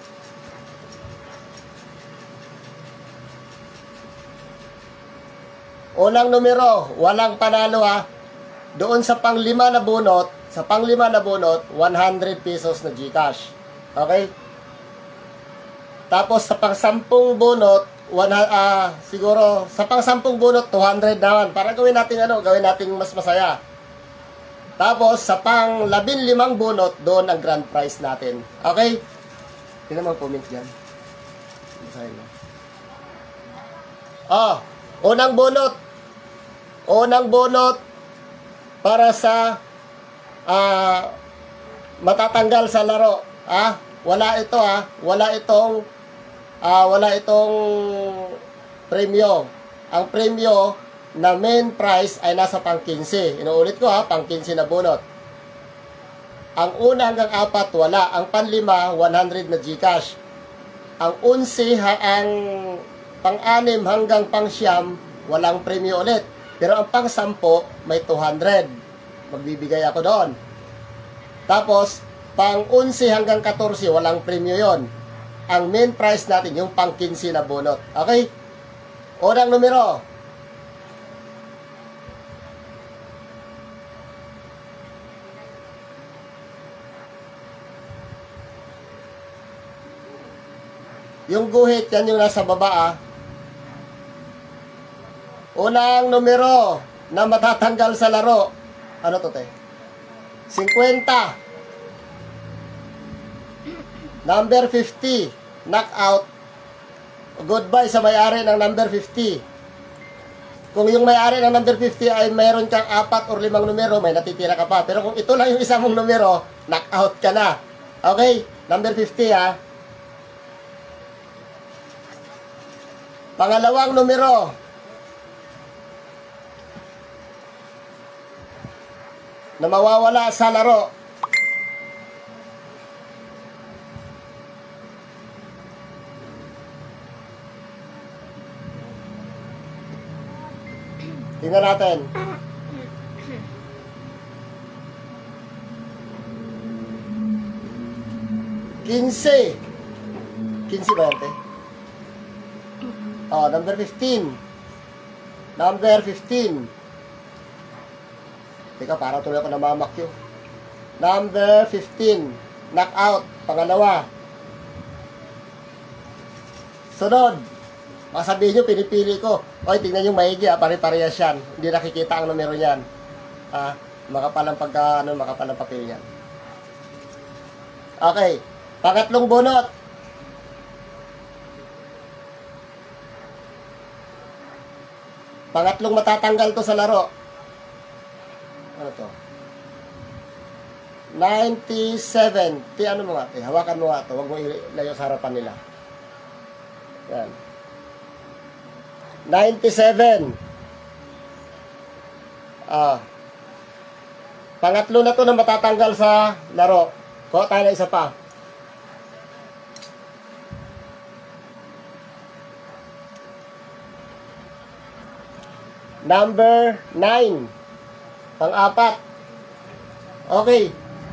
S1: Unang numero, walang panalo ha. Doon sa panglima na bunot, sa panglima na bunot, one hundred pesos na GCash. Okay? Tapos sa pang-sampung bunot, one, uh, siguro, sa pang-sampung bunot, two hundred naman. Para gawin natin ano, gawin natin mas masaya. Tapos sa pang-labinlimang bunot, doon ang grand prize natin. Okay? Tingnan mo comment dyan. Basahin mo. Oh, unang bunot. Unang bunot para sa uh, matatanggal sa laro. Ah, wala ito ah, wala itong uh, wala itong premyo. Ang premyo na main prize ay nasa pang fifteen. Inuulit ko ha, pang fifteen na bunot. Ang una hanggang apat wala, ang panlima one hundred na GCash. Ang unsi ha, ang pang-anim hanggang pang-siyam walang premyo ulit. Pero ang pang-sampo, may two hundred. Magbibigay ako doon. Tapos, pang-unsi hanggang fourteen, walang premyo yon. Ang main prize natin, yung pang-fifteen na bunot. Okay? Unang numero. Yung guhit, yan yung nasa baba ah. Unang numero na matatanggal sa laro. Ano to, te? fifty. Number fifty. Knockout. Goodbye sa may-ari ng number fifty. Kung yung may-ari ng number fifty ay mayroon kang apat o limang numero, may natitira ka pa. Pero kung ito lang yung isang mong numero, knockout ka na. Okay? Number fifty, ha? Pangalawang numero. Na mawawala sa laro. Tingnan natin. Quince. Quince ba yan, te? Oh, number fifteen. Number fifteen. Teka, parang tuloy ako namamakyo. Number fifteen. Knockout. Pangalawa. Sunod. Masabihin nyo, pinipili ko. Oy, tingnan yung maigi, ah. Pare-parehas yan. Hindi nakikita ang numero niyan. Ah, makapal ang pagka, ano, makapal ang papel niyan. Okay. Pangatlong bunot. Pangatlong matatanggal to sa laro. Ano to? ninety-seven. Ti, ano mo nga? Eh, hawakan mo nga to. Huwag mo ilayo sa harapan nila. Yan. ninety-seven. Ah. Pangatlo na to na matatanggal sa laro. Kuha tayo na isa pa. Number nine. Pang-apat. Okay.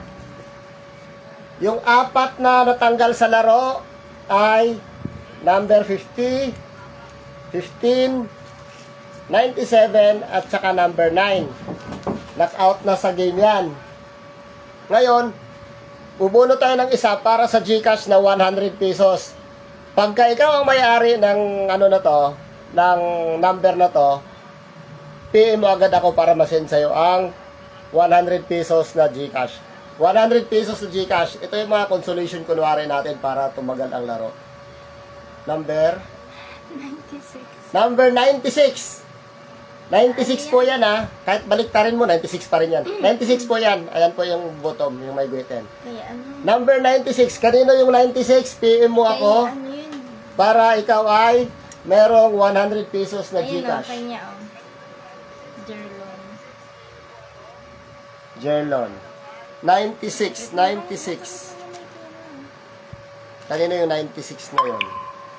S1: Yung apat na natanggal sa laro ay number fifty, fifteen, ninety-seven, at saka number nine. Knockout na sa game yan. Ngayon, bubuno tayo ng isa para sa GCash na one hundred pesos. Pagka ikaw ang may-ari ng ano na to, ng number na to, P M mo agad ako para masend sa'yo ang one hundred pesos na GCash. one hundred pesos na GCash. Ito yung mga consolation kunwari natin para tumagal ang laro. Number?
S2: ninety-six.
S1: Number ninety-six. ninety-six po yan ha. Kahit baliktarin mo, ninety-six pa rin yan. ninety-six po yan. Ayan po yung bottom, yung may guhiten.
S2: Kaya ano?
S1: Number ninety-six. Kanino yung ninety-six? P M mo ako.
S2: Kaya ano yun?
S1: Para ikaw ay merong one hundred pesos na
S2: Ayun o,
S1: GCash.
S2: kanya o. Jerlon.
S1: Jerlon. ninety-six. ninety-six. Kanino yung ninety-six na yun?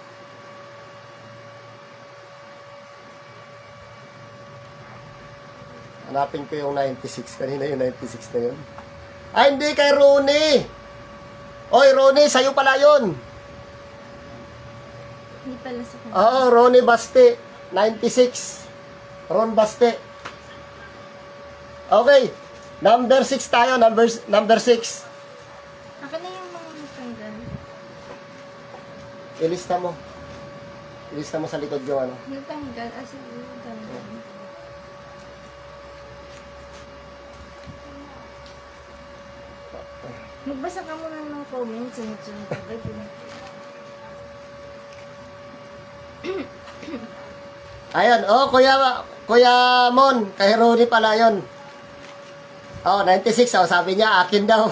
S1: Hanapin ko yung ninety-six. Kanina yung ninety-six na yun. Ay, hindi kay Ronnie. Oy, Ronnie, sa'yo pala yun.
S2: Hindi pala sa kanya.
S1: Oo, Ronnie Baste. ninety-six. Ron Baste. Okay. Number six tayo. Number number six.
S2: Akin na yung mga natanggal.
S1: Ilista mo. Ilista mo sa likod yung ano.
S2: Natanggal. Ah, sige, natanggal. Magbasa ka muna ng comments. Sunod-sunod ka ba?
S1: Ayan. Oh, Kuya, Kuya Mon. Kay Ronnie pala yun. Oh, ninety-six. Oh, sabi niya, akin daw.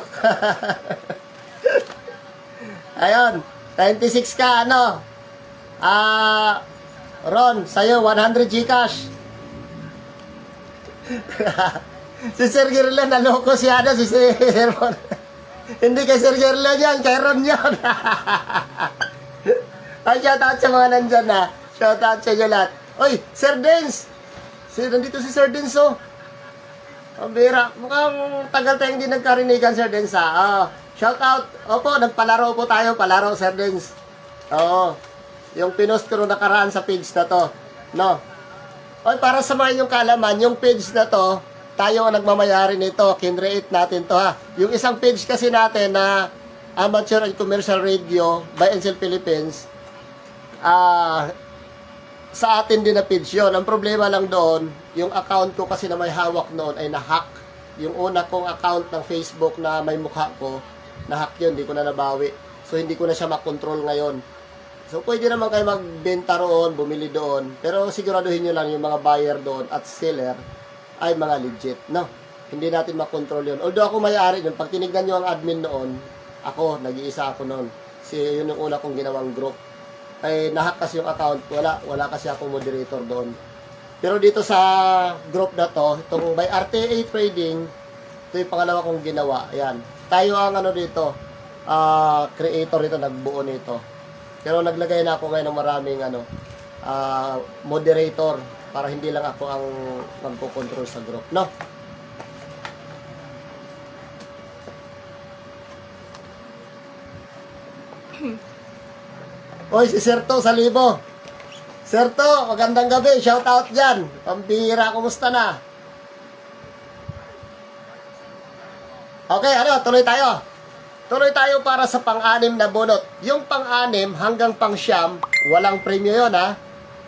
S1: Ayun. ninety-six ka, ano? Ah, Ron, sa'yo, one hundred GCash. Si Sir Gerlan, naloko siya na, si Sir Ron. Hindi kay Sir Gerlan yan, kay Ron yan. Ay, shoutout sa mga nandyan na. Shoutout sa inyo lahat. Oy, Sir Dens. Si, nandito si Sir Dens, oh. Ang bira. Mukhang tagal tayong hindi nagkarinigan, Sir Dens, ha. Oh, shoutout. Opo, nagpalaro po tayo. Palaro, Sir Dens. Oo. Yung pinost ko nung nakaraan sa page na to. No. Oy, para sa mga inyong kalaman, yung page na to, tayo ang nagmamayari nito. Kinreate natin to, ha. Yung isang page kasi natin na Amateur and Commercial Radio by N C L Philippines, ah, sa atin din na page yun. Ang problema lang doon, yung account ko kasi na may hawak noon ay na-hack. Yung una kong account ng Facebook na may mukha ko, na-hack yun, hindi ko na nabawi. So, hindi ko na siya makontrol ngayon. So, pwede naman kayo magbenta roon, bumili doon. Pero siguraduhin nyo lang yung mga buyer doon at seller ay mga legit, no? Hindi natin makontrol yun. Although ako may-ari nun, pag tinignan nyo ang admin noon, ako, nag-iisa ako noon. Si, yun yung una kong ginawang group. Ay nahack kasi yung account, wala wala kasi akong moderator doon. Pero dito sa group na to, itong by R T A Trading, ito yung pangalawa kong ginawa. Ayan. Tayo ang ano dito, uh, creator dito, nagbuo nito. Pero naglagay na ako ngayon ng maraming ano, uh, moderator para hindi lang ako ang magko-control sa group, no? Oy, si Serto sa libo. Serto, magandang gabi. Shout out dyan. Pambihira, kumusta na? Okay, ano, tuloy tayo. Tuloy tayo para sa pang-anim na bunot. Yung pang-anim hanggang pang-siyam, walang premyo yun, ha?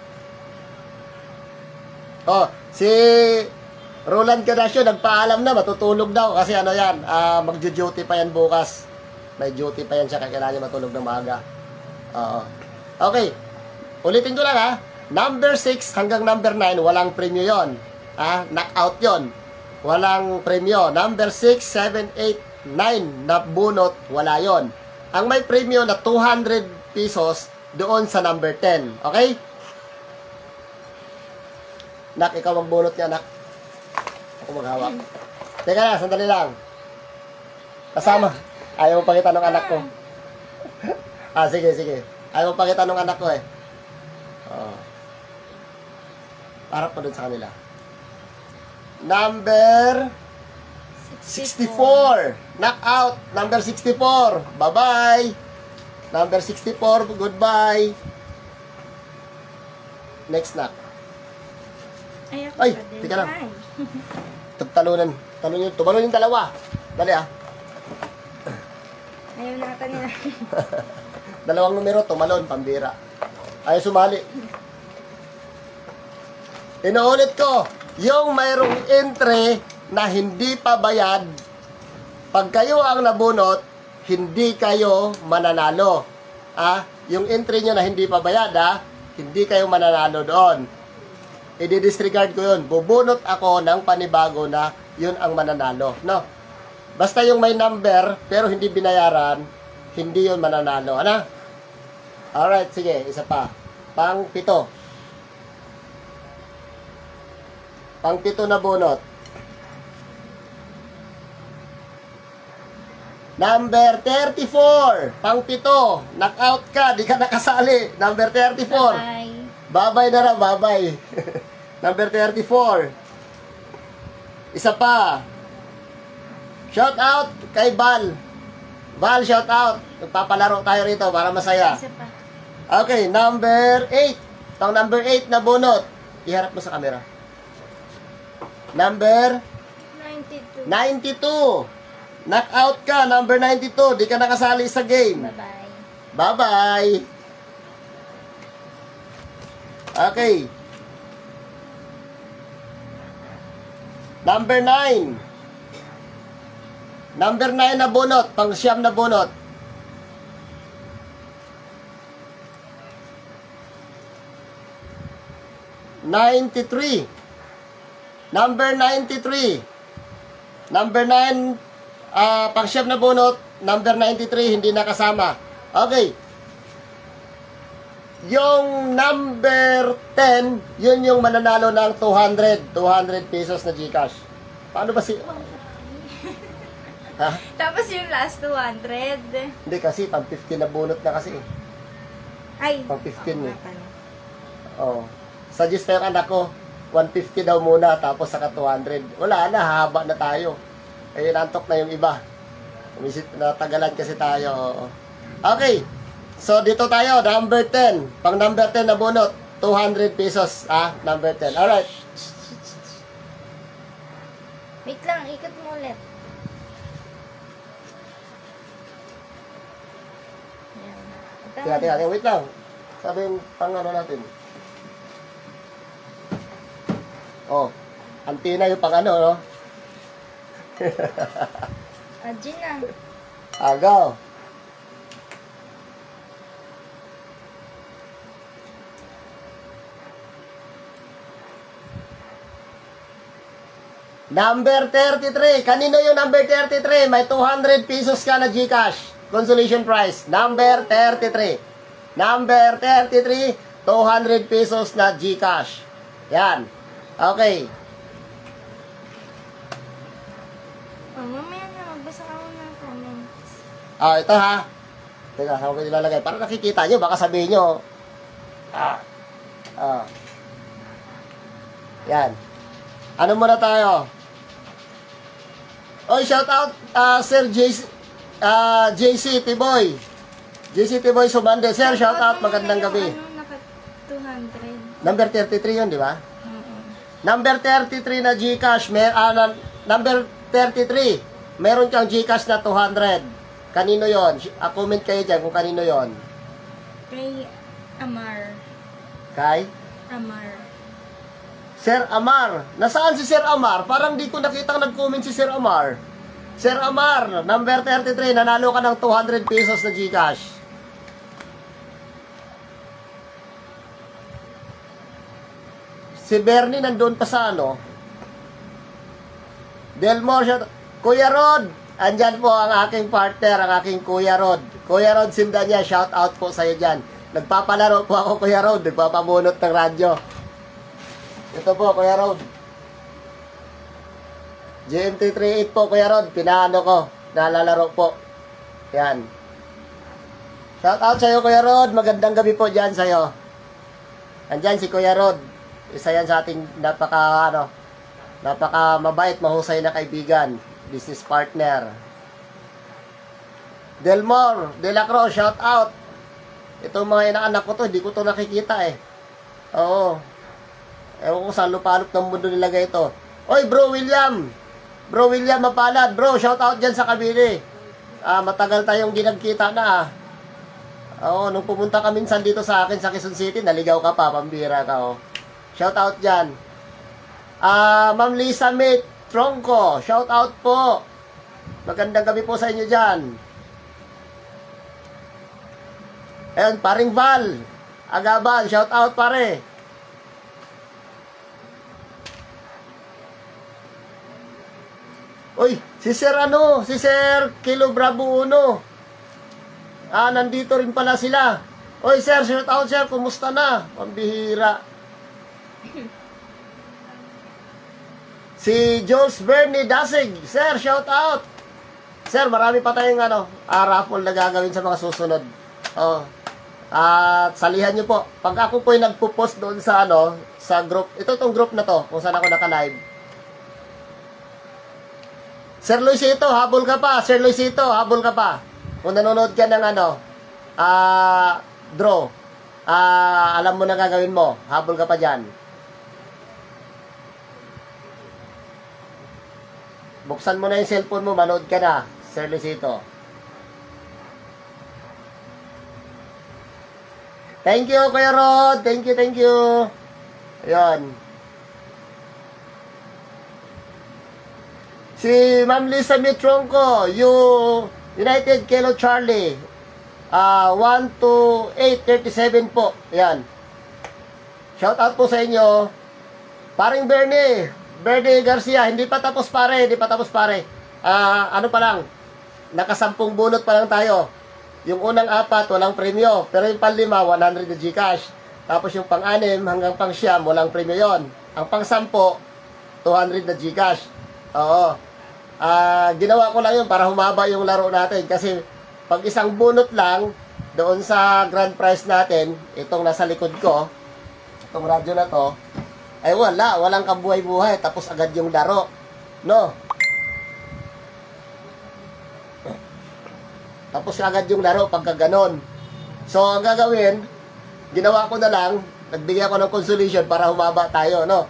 S1: Oh, si Roland Cadasio, nagpaalam na, matutulog daw. Kasi ano yan, uh, mag-duty pa yan bukas. May duty pa yan siya, kaya kailangan niya matulog ng maaga. Oo. Okay. Ulitin ko lang, ha. Number six hanggang number nine, walang premyo yon. Ha? Knockout yon. Walang premyo. Number six, seven, eight, nine na bunot, wala yon. Ang may premyo na two hundred pesos doon sa number ten. Okay? Nak, ikaw magbunot niya, nak. Ako maghawak. Teka na, sandali lang. Kasama. Ayaw mo pakita ng anak ko. Ah, sige, sige. Ayaw mo pakita ng anak ko eh. Oh. Harap pa dun sa kanila. Number sixty-four. Knockout. Number sixty-four. Bye-bye. Number sixty-four. Goodbye. Next knock.
S2: Ay, ako
S1: Ay,
S2: pa din.
S1: tika lang.
S2: Ay.
S1: Talunan. Talon yung, tumalon yung dalawa. Dali ah.
S2: Ayaw na ata nila.
S1: Dalawang numero, tumalon, pambira. Ayaw sumali. Inuulit ko, yung mayroong entry na hindi pa bayad, pag kayo ang nabunot, hindi kayo mananalo. Ah, yung entry nyo na hindi pa bayad, ah, hindi kayo mananalo doon. I-disregard ko yun. Bubunot ako ng panibago na yun ang mananalo. No? Basta yung may number, pero hindi binayaran, hindi yun mananalo. Ano? Alright, sige, isa pa. Pang pito. Pang pito na bunot. Number thirty-four. Pang pito. Knockout ka, di ka nakasali. Number thirty-four.
S2: Bye.
S1: Babay na lang, babay. Number thirty-four. Isa pa. Shout out kay Val. Val, shout out. Magpapalaro tayo rito para masaya.
S2: Isa pa.
S1: Okay, number eight. Itong number eight na bunot. Iharap mo sa camera. Number
S2: ninety-two.
S1: ninety-two. Knockout ka, number ninety-two. Di ka nakasali sa game.
S2: Bye-bye.
S1: Bye-bye. Okay. Number nine. Number nine na bunot. Pang siyam na bunot. ninety-three. Number ninety-three. Number nine, uh, pang siyam na bunot. Number ninety-three, hindi nakasama. Okay. Yung number ten, yun yung mananalo ng two hundred. two hundred pesos na GCash. Paano ba si... Ha?
S2: Tapos yung last two hundred.
S1: Hindi kasi, pang fifteen na bunot na kasi.
S2: Ay.
S1: Pang fifteen
S2: oo
S1: eh.
S2: nga pala.
S1: Oh. Suggest pa yung anak ko, one fifty daw muna, tapos saka two hundred. Wala na, haba na tayo. Eh, nantok na yung iba. Umisit, natagalan kasi tayo. Oo. Okay. So, dito tayo, number ten. Pang number ten na bunot, two hundred pesos. Ah, number ten. Alright.
S2: Wait lang, ikot mo ulit. Ayan. Ito.
S1: Tingnan, tingnan, tingnan. Wait lang. Sabi yung pang ano natin. Oh, antina yung pang ano, no?
S2: Ah, Gina.
S1: Agaw. Number thirty-three. Kanino yung number thirty-three? May two hundred pesos ka na GCash. Consolation prize. Number thirty-three. Number thirty-three, two hundred pesos na GCash. Yan. Okay.
S2: Oh, mamaya na, magbasa ka muna ng comments.
S1: Ah, ito ha. Teka, saan ko nilalagay? Para nakikita nyo, baka sabihin nyo. Ah. Ah. Yan. Ano muna tayo? Oy, shout out uh, Sir J C, uh, J C Tiboy. J C Tiboy Sumande. Sir, shout out. Magandang gabi.
S2: Ano, naka two hundred.
S1: Number thirty-three yun, di ba?
S2: Oo.
S1: Number thirty-three na GCash. Mer ah, na, number thirty-three. Meron kang GCash na two hundred. Kanino yon? Uh, comment kayo dyan kung kanino yon.
S2: Kay Amar.
S1: Kay?
S2: Amar.
S1: Sir Amar. Nasaan si Sir Amar? Parang di ko nakita nag-comment si Sir Amar. Sir Amar, number thirty-three, nanalo ka ng two hundred pesos na GCash. Si Bernie nandun pa sa ano? Delmore, shout- Kuya Rod, andyan po ang aking partner, ang aking Kuya Rod. Kuya Rod Sindanya, shout out po sa'yo dyan. Nagpapalaro po ako, Kuya Rod. Nagpapamunot ng radyo. Ito po, Kuya Rod. G M T thirty-eight po, Kuya Rod. Pinaano ko. Nalalaro po. Yan. Shout out sa'yo, Kuya Rod. Magandang gabi po dyan sa'yo. Andyan si Kuya Rod. Isa yan sa ating napaka, ano, napaka mabait, mahusay na kaibigan. Business partner. Delmore, De La Cruz, shout out. Itong mga inaanak ko to, hindi ko to nakikita eh. Oo. Ewan ko saan lupalop ng mundo nilagay ito. Oy, Bro William. Bro William Mapalad. Bro, shout out dyan sa kabili. Ah, matagal tayong ginagkita na ah. Oo, nung pumunta ka minsan dito sa akin sa Quezon City, naligaw ka pa, pambira ka oh. Shout out dyan. Ah, Ma'am Lisa Mate Tronco, shout out po. Magandang gabi po sa inyo dyan. Ayun, paring Val Agaban, shout out pare. Uy, si Sir ano, si Sir Kilo Bravo uno. Ah, nandito rin pala sila. Uy, Sir, shout out Sir, kumusta na? Pambihira. Si Jules Bernie Dasig, Sir, shout out. Sir, marami pa tayong ano, ah, raffle na gagawin sa mga susunod. Oh. At salihan nyo po. Pag ako po yung nagpo-post doon sa ano, sa group, ito tong group na to, kung saan ako naka-live. Sir Luisito, habol ka pa. Sir Luisito, habol ka pa. Kung nanonood ka ng ano, ah, draw, ah, alam mo na gagawin mo. Habol ka pa dyan. Buksan mo na yung cellphone mo, manood ka na, Sir Luisito. Thank you, Kuya Rod. Thank you, thank you. Ayan. Si Ma'am Lisa Mitronco, you United Kilo Charlie. Uh, one two eight thirty-seven po. Ayan. Shout out po sa inyo. Paring Bernie. Bernie Garcia. Hindi pa tapos pare. Hindi pa tapos pare. Uh, ano pa lang. Nakasampung bunot pa lang tayo. Yung unang apat, walang premyo. Pero yung panlima, one hundred na Gcash. Tapos yung pang-anim hanggang pang-siyam, walang premyo yon. Ang pang-sampo, two hundred na Gcash. Oo. Ah, ginawa ko lang yun para humaba yung laro natin. Kasi pag isang bunot lang, doon sa grand prize natin, itong nasa likod ko, itong radyo na to, ay wala. Walang kabuhay-buhay. Tapos agad yung laro. No? Tapos agad yung laro pagka ganon. So, ang gagawin, ginawa ko na lang, nagbigay ako ng consolation para humaba tayo, no?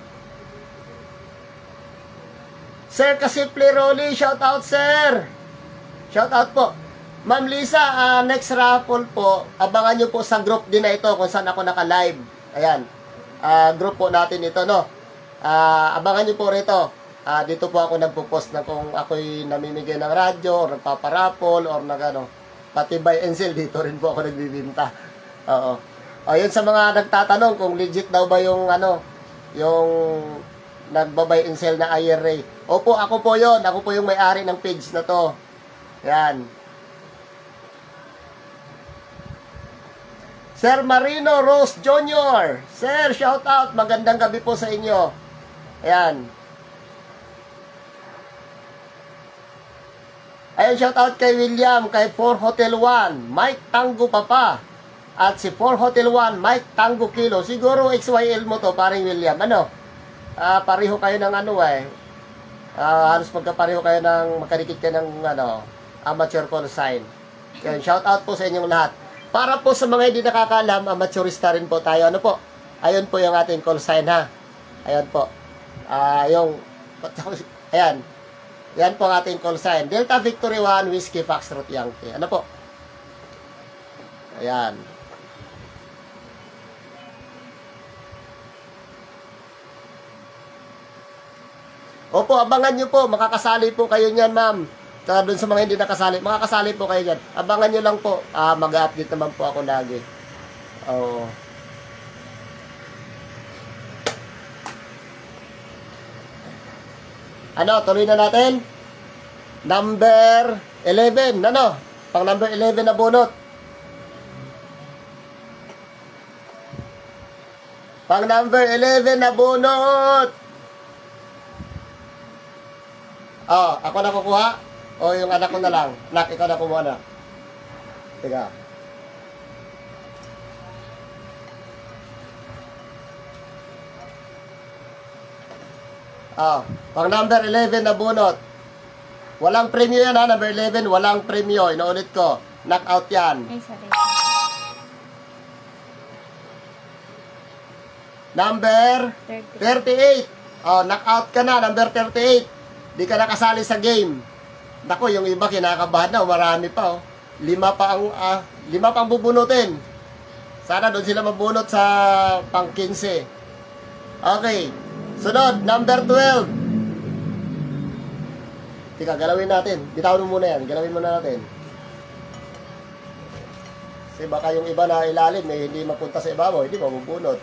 S1: Sir Kasiple Rolly, shout out, sir! Shout out po. Ma'am Lisa, uh, next raffle po, abangan nyo po sa group din na ito kung saan ako naka-live. Ayan. Uh, group po natin ito, no? Uh, abangan nyo po rito. Uh, dito po ako nagpo-post na kung ako'y namimigay ng radyo, or nagpaparapol, or nagano. Pati buy and sell, dito rin po ako nagbibinta. Oo. Ayun sa mga nagtatanong kung legit daw ba yung ano, yung nagbabay and sell na I R A. Opo, ako po yon. Ako po yung may-ari ng page na to. Yan. Sir Marino Rose Junior Sir, shout out. Magandang gabi po sa inyo. Ayan. Ayun, shout out kay William, kay four Hotel one, Mike Tango Papa. At si four Hotel one, Mike Tango Kilo. Siguro X Y L mo to, paring William. Ano? Ah, pareho kayo ng ano eh. Ah, halos magkapareho kayo ng makadikit kayo ng ano, amateur call sign. Yan, shout out po sa inyong lahat. Para po sa mga hindi nakakaalam, amateurista rin po tayo. Ano po? Ayun po yung ating call sign ha. Ayun po. Ah, yung ayan. Yan po ang ating call sign. Delta Victory one, Whiskey Foxtrot Yankee. Ano po? Ayan. Opo, abangan nyo po. Makakasali po kayo niyan, ma'am. Sa doon sa mga hindi nakasali, makakasali po kayo dyan. Abangan nyo lang po. Ah, mag-update naman po ako lagi. Oo. Ano, tuloy na natin. Number eleven. Ano? Pang number eleven na bunot. Pang number eleven na bunot. Oh, ako na kukuha? O yung anak ko na lang? Nak, ikaw na kumuha na. Teka. Ah, pang number eleven na bunot. Walang premyo yan ha, number eleven, walang premyo. Inuulit ko, knockout yan.
S2: Ay, sorry.
S1: Number
S2: thirty.
S1: thirty-eight. Oh, knockout ka na, number thirty-eight. Di ka nakasali sa game. Nako, yung iba kinakabahan na, marami pa oh. Lima pa ang ah, lima pang bubunutin. Sana doon sila mabunot sa pang fifteen. Okay. Sunod, number twelve. Tika, galawin natin. Bitawan mo muna yan. Galawin muna natin. Kasi baka yung iba na ilalim, eh, hindi mapunta sa ibabaw, hindi mabubunot.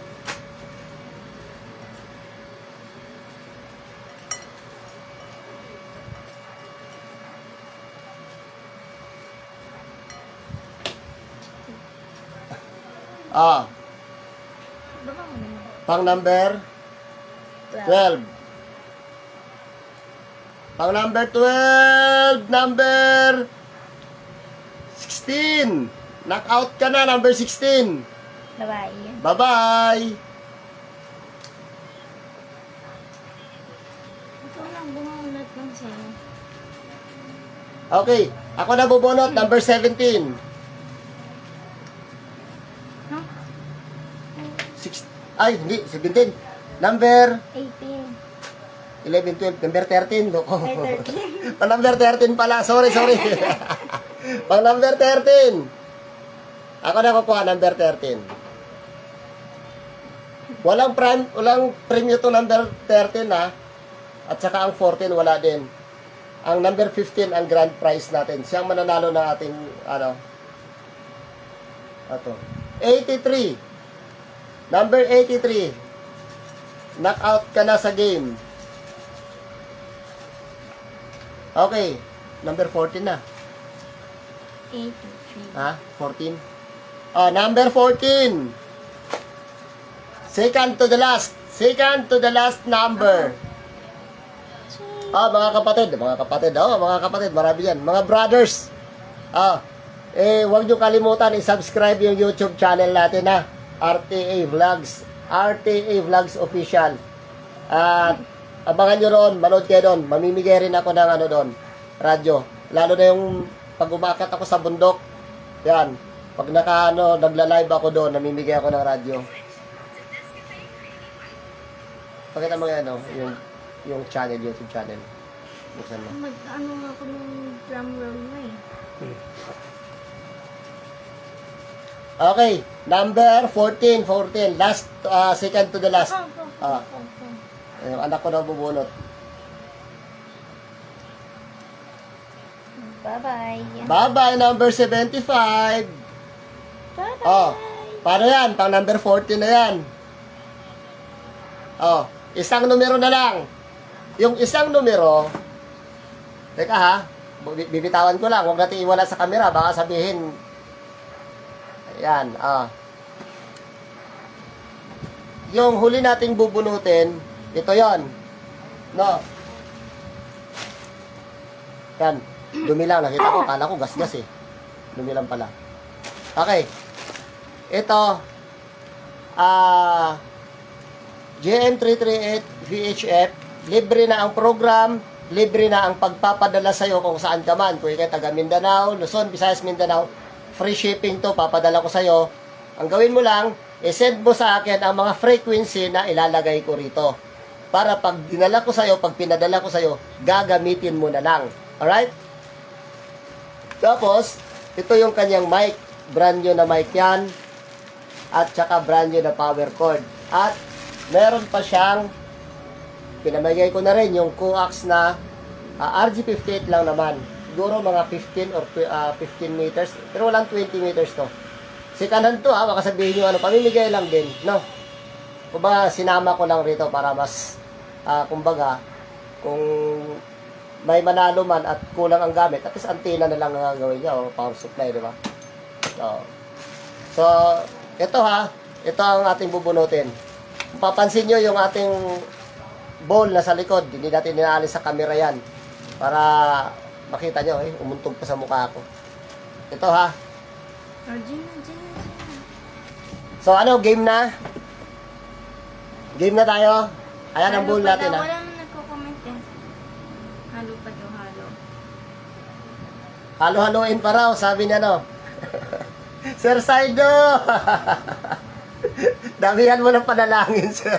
S1: Ah,
S2: Baba mo naman.
S1: pang number twelve. Pang number twelve, number sixteen. Knockout ka na, number sixteen.
S2: Bye-bye.
S1: Bye-bye.
S2: Ito lang, bumanat lang sa'yo.
S1: Okay, ako na bubunot, number seventeen.
S2: No?
S1: Six, ay, hindi, seventeen. Number
S2: eighteen.
S1: eleven, twelve, number thirteen. Loko.
S2: Ay, thirteen.
S1: Pang number thirteen pala, sorry, sorry. Pang number thirteen. Ako na kukuha, number thirteen. Walang prime, walang premium to number thirteen ha. At saka ang fourteen wala din. Ang number fifteen ang grand prize natin. Siyang mananalo ng ating ano. Ato. eighty-three. Number eighty-three. Knockout ka na sa game. Okay. Number fourteen na.
S2: eighty-three.
S1: Ha? fourteen? Oh, number fourteen. Second to the last. Second to the last number. Ah, mga kapatid. Mga kapatid. Oh, mga kapatid. Marami yan. Mga brothers. Ah, eh, huwag nyo kalimutan i-subscribe yung YouTube channel natin ha. R T A Vlogs. R T A Vlogs Official. At abangan nyo roon. Manood kayo doon. Mamimigay rin ako ng ano doon. Radyo. Lalo na yung pag umakat ako sa bundok. Yan. Pag naka, ano, nagla-live ako doon, namimigay ako ng radyo. Pakita mo yan, no? Yung, yung channel, YouTube channel. Buksan mo.
S2: Mag-ano nga ako ng drum roll mo eh.
S1: Okay. Number fourteen. fourteen. Last, uh, second to the last.
S2: Oh, oh,
S1: Ah.
S2: oh, oh.
S1: Yung anak ko na bubunot.
S2: Bye-bye.
S1: Bye-bye, number seventy-five.
S2: Bye-bye.
S1: Oh, paano yan? Pang number fourteen na yan. Oh, isang numero na lang. Yung isang numero, teka ha, bibitawan ko lang, huwag natin iwala sa camera, baka sabihin, ayan, ah. Yung huli nating bubunutin, ito yon, no? Yan, dumi lang, nakita ko, kala ko gas-gas eh. Dumi lang pala. Okay. Ito, ah, J M three thirty-eight V H F, libre na ang program, libre na ang pagpapadala sa'yo kung saan ka man. Kung ikay taga Mindanao, Luzon, Visayas, Mindanao, free shipping to, papadala ko sa'yo. Ang gawin mo lang, i-send mo sa akin ang mga frequency na ilalagay ko rito. Para pag dinala ko sa'yo, pag pinadala ko sa'yo, gagamitin mo na lang. Alright? Tapos, ito yung kanyang mic. Brand new na mic yan. At saka brand new na power cord. At meron pa siyang, pinamagay ko na rin yung coax na uh, R G fifty-eight lang naman. Siguro mga fifteen or uh, fifteen meters. Pero walang twenty meters to. Sikanan to ha, baka sabihin nyo ano, pamimigay lang din. No? Kumbaga, sinama ko lang rito para mas, uh, kumbaga, kung may manalo man at kulang ang gamit, at least antenna na lang ang gagawin niya o power supply, di ba? So, so ito ha, ito ang ating bubunutin. Kung papansin nyo yung ating bowl na sa likod, hindi natin inaalis sa camera yan. Para makita nyo, eh, umuntog pa sa mukha ko. Ito ha.
S2: Oh, Gina, Gina, Gina.
S1: So ano, game na? Game na tayo? Ayan ang bowl natin ha.
S2: Walang nagko-comment eh. Halo pa daw, halo.
S1: Halo-haloin pa raw, sabi niya no. Sir Saido! Damihan mo ng panalangin, sir.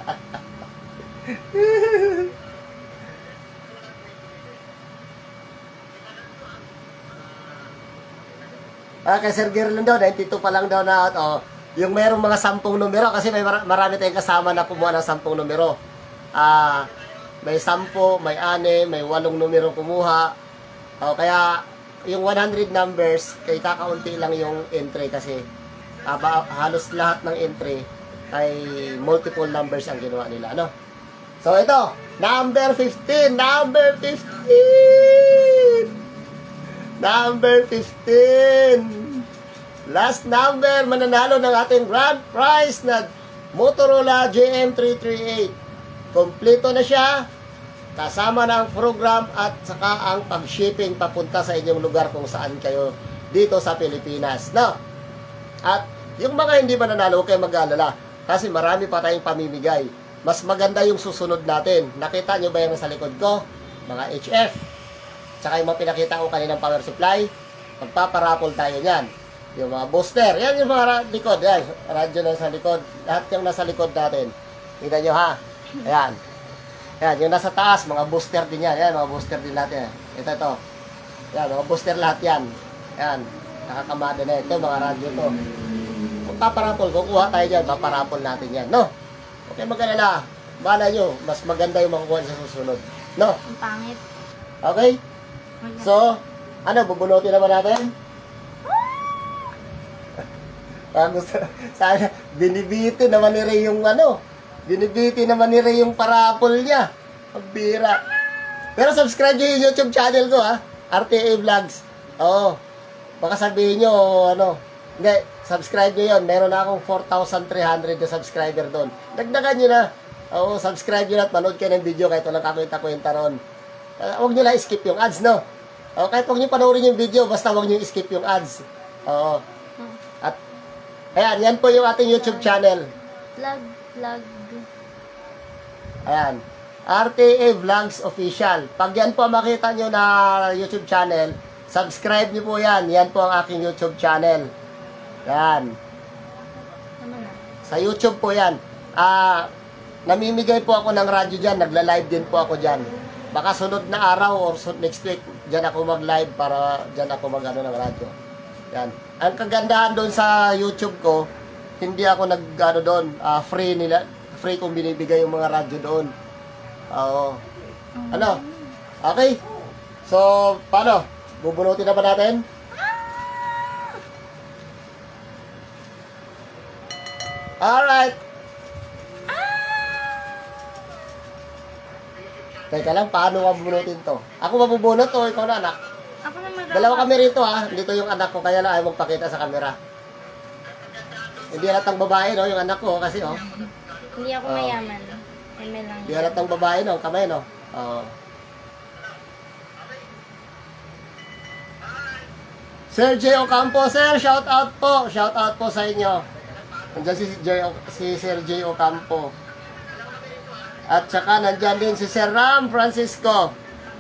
S1: Ah, kay Sir Gerlin daw, ninety-two pa lang daw na, oh, yung mayroong mga sampung numero, kasi may mar- marami tayong kasama na kumuha ng sampung numero. Ah, may sampo, may ane, may walong numero kumuha. Oh, kaya, yung one hundred numbers, kay kakaunti lang yung entry kasi aba, halos lahat ng entry ay multiple numbers ang ginawa nila, ano? So, ito, number fifteen, number fifteen! Number fifteen! Last number, mananalo ng ating grand prize na Motorola J M three thirty-eight. Kompleto na siya, kasama na ang program at saka ang pag-shipping papunta sa inyong lugar kung saan kayo dito sa Pilipinas. No? At yung mga hindi mananalo, huwag kayong mag-alala kasi marami pa tayong pamimigay. Mas maganda yung susunod natin. Nakita nyo ba yung nasa likod ko? Mga H F. Tsaka yung mga pinakita ko kaninang power supply. Magpaparapol tayo yan. Yung mga booster. Yan yung mga likod. Yan. Radyo na sa likod. Lahat yung nasa likod natin. Kita nyo ha? Ayan. Ayan. Yung nasa taas, mga booster din yan. Ayan, mga booster din natin. Ito, ito. Ayan, mga booster lahat yan. Ayan. Nakakamada na. Ito, mga radyo to. Magpaparapol. Kukuha tayo dyan. Paparapol natin yan. No? Okay, mag-alala. Bala nyo. Mas maganda yung makukuha sa susunod. No?
S2: Ang pangit.
S1: Okay?
S2: Wala.
S1: So, ano, bubunutin naman natin? Parang gusto, sana, binibiti naman ni Ray yung ano, binibiti naman ni Ray yung parapol niya. Ang bira. Pero subscribe nyo yung YouTube channel ko, ha? R T A Vlogs. Oo. Baka sabihin nyo, ano, hindi, subscribe nyo yun. Meron na akong four thousand three hundred na subscriber doon. Dagdagan nyo na. Oo, subscribe nyo na at manood kayo ng video kahit walang kakwenta-kwenta ron. Uh, huwag nyo lang skip yung ads, no? O, kahit huwag nyo panoorin yung video, basta huwag nyo skip yung ads. Oo. At, ayan, yan po yung ating YouTube channel.
S2: Vlog, vlog.
S1: Ayan. R T A Vlogs Official. Pag yan po makita nyo na YouTube channel, subscribe nyo po yan. Yan po ang aking YouTube channel. Yan.
S2: Ano na?
S1: Sa YouTube po yan. Ah, namimigay po ako ng radyo dyan. Nagla-live din po ako dyan. Baka sunod na araw or next week, dyan ako mag-live para dyan ako mag-ano ng radyo. Yan. Ang kagandahan doon sa YouTube ko, hindi ako nag-ano doon, uh, free nila, free kong binibigay yung mga radyo doon. Oo. Ano? Okay. So, paano? Bubunutin na ba natin? Alright. Teka lang, paano mabubunutin to? Ako mabubunot o ikaw na anak?
S2: Ako naman.
S1: Dalawa kami rito ha. Dito yung anak ko, kaya lang ayaw magpakita sa camera. Hindi halatang babae, no? Yung anak ko, kasi, oh.
S2: Hindi ako
S1: Oh.
S2: mayaman. M L lang.
S1: Hindi halatang babae, no? Kamay, no? Oo. Sir J. Ocampo, sir, shout out po. Shout out po sa inyo. Nandiyan si, J. O, si Sir J. Ocampo. At saka nandyan din si Sir Ram Francisco.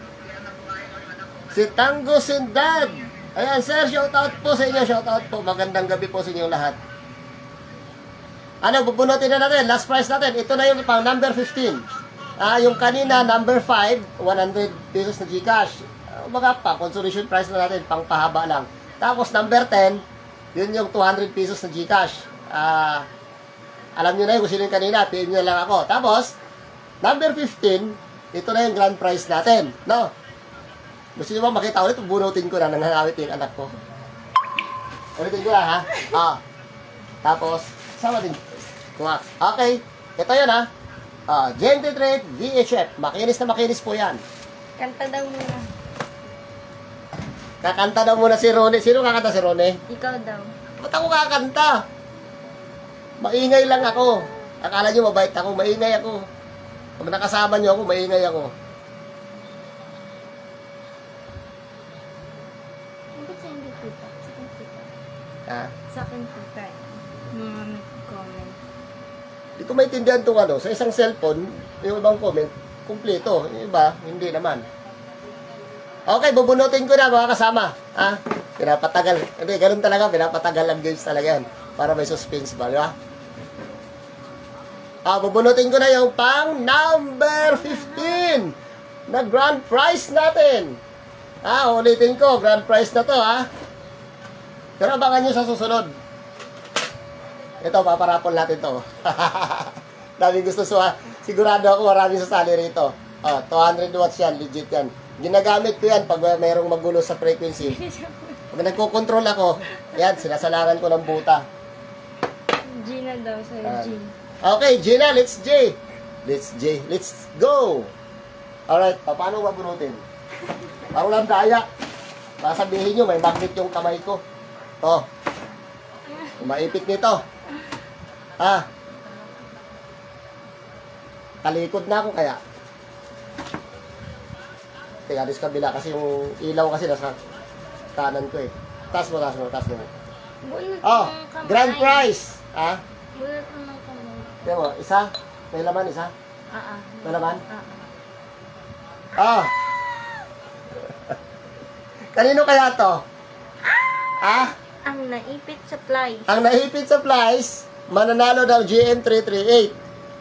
S1: Si Tango Sindad. Ayan, sir, shout out po sa inyo. Shout out po. Magandang gabi po sa inyo lahat. Ano, bubunutin na natin. Last price natin. Ito na yung pang number fifteen. Ah, yung kanina, number five, one hundred pesos na Gcash. Uh, Baga pa, consolation price na natin, pang pahaba lang. Tapos, number ten, yun yung two hundred pesos na Gcash. Ah, alam nyo na yung kung sino yung kanina. P M nyo lang ako. Tapos, number fifteen, ito na yung grand prize natin. No? Gusto nyo ba makita ulit? Bunutin ko na, nanghangawit yung anak ko. Ulitin ko lang, ha? Ah. Tapos, sama din. Kuha. Okay. Ito yun, ha? Ah, Gen Trade V H F. Makinis na makinis po yan.
S2: Kanta daw muna.
S1: Kakanta daw muna si Rone. Sino kakanta si Rone?
S2: Ikaw daw.
S1: Ba't ako kakanta? Maingay lang ako. Akala nyo mabait ako, maingay ako. Pag nakasama nyo ako, maingay ako.
S2: Bakit sa hindi tita? Sa akin tita.
S1: Ha?
S2: Sa akin tita. Mga nag-comment.
S1: Hindi ko maintindihan itong ano. Sa isang cellphone, yung ibang comment, kumpleto. Yung iba, hindi naman. Okay, bubunutin ko na mga kasama. Ha? Pinapatagal. Hindi, ganun talaga. Pinapatagal ang games talaga yan. Para may suspense ba, di ba? Ah, bubunutin ko na yung pang number fifteen na grand prize natin. Ah, ulitin ko. Grand prize na to, ha? Pero abangan nyo sa susunod. Ito, paparapol natin to. Daming gusto suha. Sigurado ako maraming sasali rito. Oh, two hundred watts yan. Legit yan. Ginagamit ko yan pag mayroong magulo sa frequency. Pag nagko-control ako, yan, sinasalangan ko ng buta.
S2: Gina daw sa
S1: Ah.
S2: G.
S1: Okay, Gina, let's J. Let's J. Let's go. Alright, pa- paano mabunutin? Ako lang daya. Baka sabihin nyo, may magnet yung kamay ko. Oh. Maipit nito. Ah. Talikod na ako kaya. Teka, alis kabila kasi yung ilaw kasi nasa kanan ko eh. Taas mo, taas mo, taas mo.
S2: Bunot
S1: Oh,
S2: ng kamay.
S1: grand prize. Ah,
S2: Bunot ng kamay.
S1: tingnan mo, isa. May laman, isa.
S2: Ah, ah.
S1: May laman.
S2: Ah,
S1: Ah.
S2: ah.
S1: Kanino kaya to? Ah,
S2: Ang naipit sa flies.
S1: ang naipit sa flies, mananalo ng G M three thirty-eight.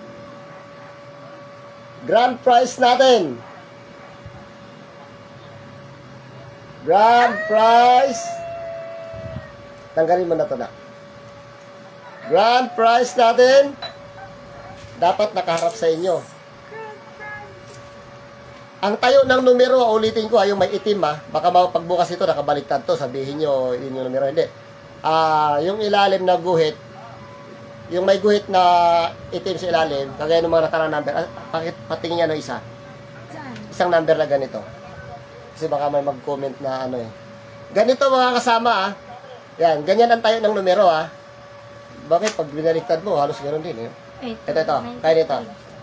S1: Grand prize natin. Grand prize. Tanggalin mo na to na. Grand prize natin. Dapat nakaharap sa inyo. Ang tayo ng numero, ulitin ko, yung may itim ha. Baka pagbukas ito, nakabaliktad to. Sabihin nyo, yun yung numero. Hindi. Ah, yung ilalim na guhit, yung may guhit na itim sa ilalim, kagaya ng mga nakarang number, ah, pakit, patingin niya ng isa.
S2: Saan?
S1: Isang number na ganito. Kasi baka may mag-comment na ano eh. Ganito mga kasama ah. Yan, ganyan ang tayo ng numero ah. Bakit? Pag binaliktad mo, halos ganoon din eh.
S2: Ito,
S1: Ito, ito. Kaya nito.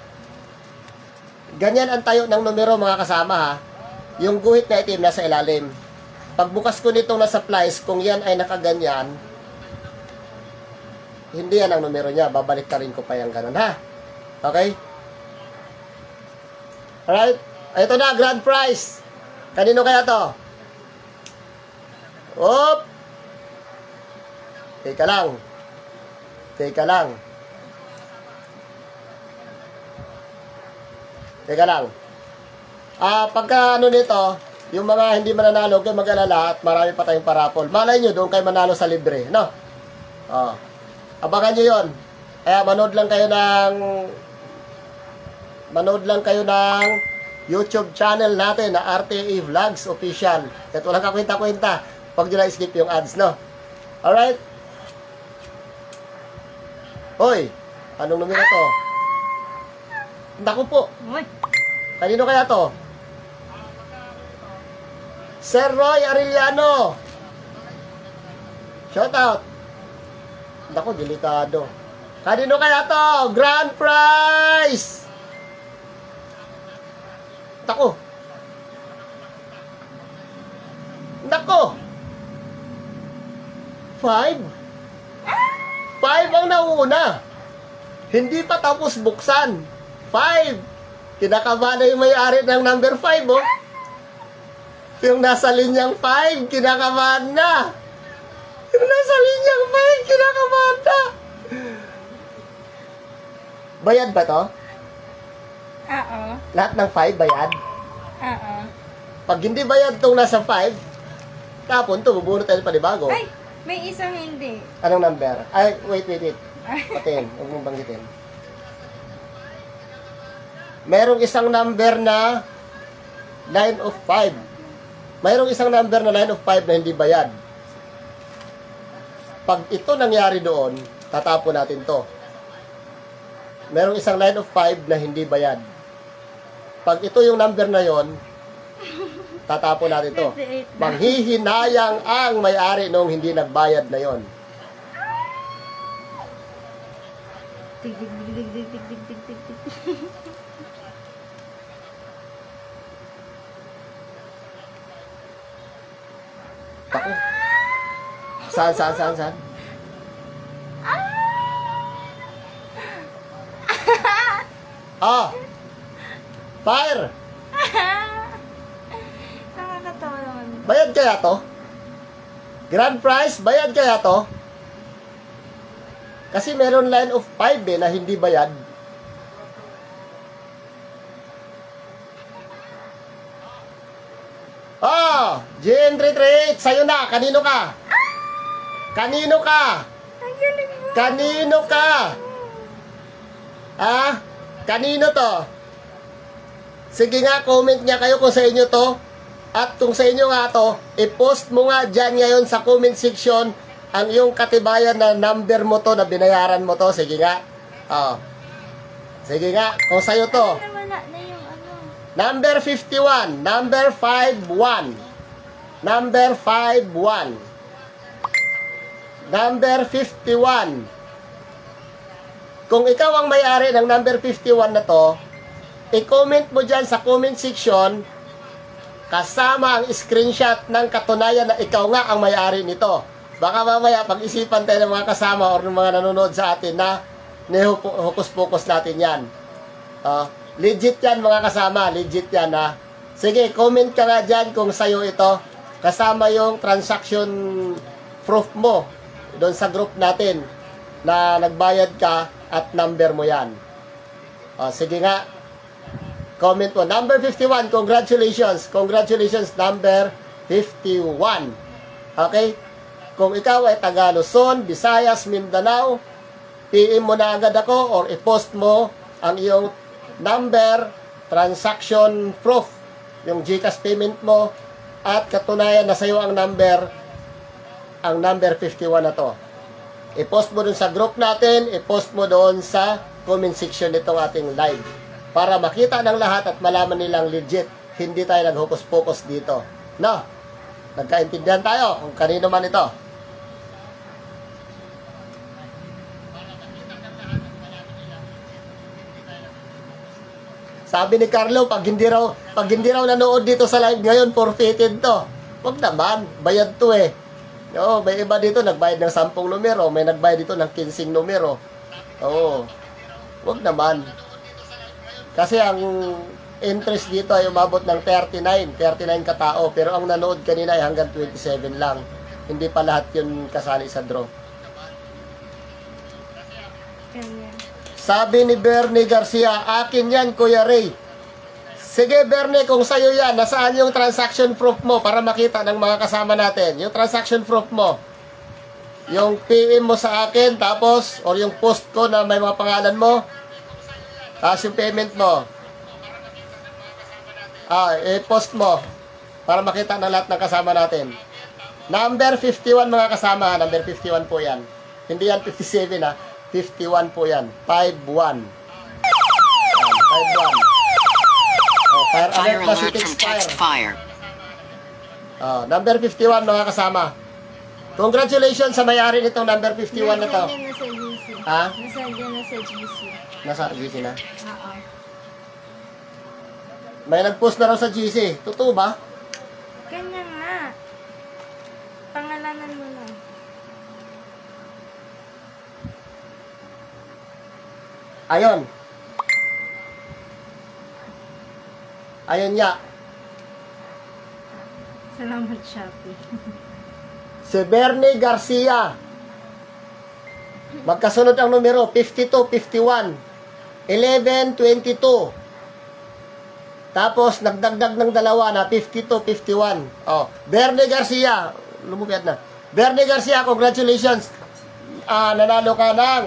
S1: Ganyan ang tayo ng numero mga kasama ha. Yung guhit na itim nasa ilalim. Pagbukas ko nitong nasa plies, kung yan ay nakaganyan, hindi yan ang numero niya. Babalik ka rin ko pa yung ganun ha. Okay? Alright? Ito na, grand prize. Kanino kaya to? Op! Teka lang. Teka lang. Teka lang. Ah, pagka ano nito, yung mga hindi mananalo, kayo mag-alala at marami pa tayong parapol. Malay nyo, doon kayo manalo sa libre, no? Oh. Abangan nyo yun. Kaya manood lang kayo ng manood lang kayo ng YouTube channel natin na R T A Vlogs Official. At walang kakwenta-kwenta pag nyo na-skip yung ads, no? Alright? Hoy, anong numero to? Naku po.
S2: Uy.
S1: Kanino kaya to? Sir Roy Arellano. Shout out. Naku, delikado. Kanino kaya to? Grand prize. Naku. Naku. Five. Five ang nauuna. Hindi pa tapos buksan. Five. Kinakabahan na yung may-ari ng number five, oh. Yung nasa linyang five, kinakabahan na. Yung nasa linyang five, kinakabahan na. Bayad ba to?
S2: Oo.
S1: Lahat ng five, bayad?
S2: Oo.
S1: Pag hindi bayad tong nasa five, tapon to, bubunot tayo panibago.
S2: Ay! May isang hindi.
S1: Anong number? Ay, wait, wait, wait. Patin, huwag mong banggitin. Merong isang number na line of five. Mayroong isang number na line of five na hindi bayad. Pag ito nangyari doon, tatapon natin to. Merong isang line of five na hindi bayad. Pag ito yung number na yon, tatapon natin to. Manghihinayang ang may-ari nung hindi nagbayad na yon.
S2: Tig, tig, tig, tig, tig, tig, tig, tig, tig, tig.
S1: Tako. Saan, saan, saan, saan? Ah! Fire!
S2: Nakakatawa naman.
S1: Bayad kaya to? Grand prize, bayad kaya to? Kasi meron line of five eh, na hindi bayad. Oh, G N three thirty-eight, sa'yo na. Kanino ka? Kanino ka?
S2: Ang galing mo.
S1: Kanino ka? Ah? Kanino to? Sige nga, comment niya kayo kung sa inyo to. At kung sa inyo nga to, i-post mo nga dyan ngayon sa comment section ang iyong katibayan na number mo to, na binayaran mo to. Sige nga. Oh. Sige nga, kung sa'yo to.
S2: Nawala na yung ano.
S1: Number fifty-one. Number five one. Number five one. Number fifty-one. Kung ikaw ang may-ari ng number fifty-one na to, i-comment mo dyan sa comment section kasama ang screenshot ng katunayan na ikaw nga ang may-ari nito. Baka mamaya pag-isipan tayo ng mga kasama or ng mga nanonood sa atin na nihukus-pukus natin yan. Uh, legit yan mga kasama, legit yan ha. Sige, comment ka nga dyan kung sa'yo ito. Kasama yung transaction proof mo doon sa group natin na nagbayad ka at number mo yan. Uh, sige nga, comment mo. Number fifty-one, congratulations. Congratulations, number fifty-one. Okay? Kung ikaw ay taga Luzon, Visayas, Mindanao, P M mo na agad ako or i-post mo ang iyong number, transaction proof, yung GCash payment mo, at katunayan na sa'yo ang number, ang number fifty-one na to. I-post mo dun sa group natin, i-post mo doon sa comment section nitong ating live para makita ng lahat at malaman nilang legit. Hindi tayo nag-focus-focus dito. No? Nagkaintindihan tayo kung kanino man ito. Sabi ni Carlo, pag hindi raw, pag hindi raw nanood dito sa live ngayon, forfeited to. Wag naman, bayad to eh. Oo, may iba dito nagbayad ng sampung numero, may nagbayad dito ng kinsing numero. Oo. Wag naman. Kasi ang interest dito ay umabot ng thirty-nine, thirty-nine katao, pero ang nanood kanina ay hanggang twenty-seven lang. Hindi pa lahat 'yun kasali sa draw.
S2: Ganyan.
S1: Sabi ni Bernie Garcia, akin yan, Kuya Ray. Sige, Bernie, kung sa'yo yan, nasaan yung transaction proof mo para makita ng mga kasama natin? Yung transaction proof mo. Yung P M mo sa akin, tapos, or yung post ko na may mga pangalan mo, tapos yung payment mo. Ah, i-post mo para makita ng lahat ng kasama natin. Number fifty-one, mga kasama, number fifty-one po yan. Hindi yan fifty-seven, ha? fifty-one po yan. five one. five one. Oh, fire alert na si Fire. Oh, number fifty-one, mga kasama. Congratulations sa may-ari nitong number fifty-one na to.
S2: Nasaan na sa G C.
S1: Ha?
S2: Nasaan na sa G C.
S1: Nasa G C na?
S2: Oo.
S1: May nag-post na raw sa G C. Totoo ba?
S2: Kanya nga. Pangalanan mo na.
S1: Ayon. Ayon niya.
S2: Salamat, Shopee.
S1: Si Bernie Garcia. Magkasunod ang numero, fifty-two, fifty-one, eleven, twenty-two. Tapos, nagdagdag ng dalawa na fifty-two, fifty-one. Oh, Bernie Garcia. Lumupit na. Bernie Garcia, congratulations. Ah, nanalo ka ng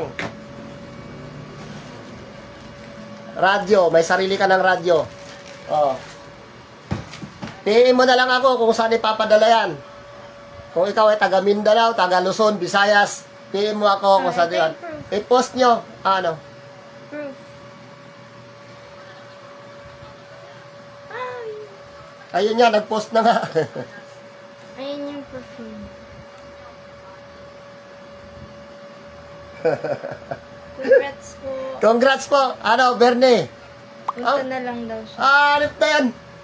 S1: radyo. May sarili ka ng radyo. Oh. P M mo na lang ako kung saan ipapadala yan. Kung ikaw ay taga Mindanao, taga Luzon, Visayas, P M mo ako kung saan yan. I-post nyo. Ah, ano?
S2: Proof. Ay.
S1: Ayun yan, nag-post na nga.
S2: Ayun yung perfume. Congrats po.
S1: Congrats po. Ano, Bernie?
S2: Punta na lang daw siya.
S1: Ah, alip na yan.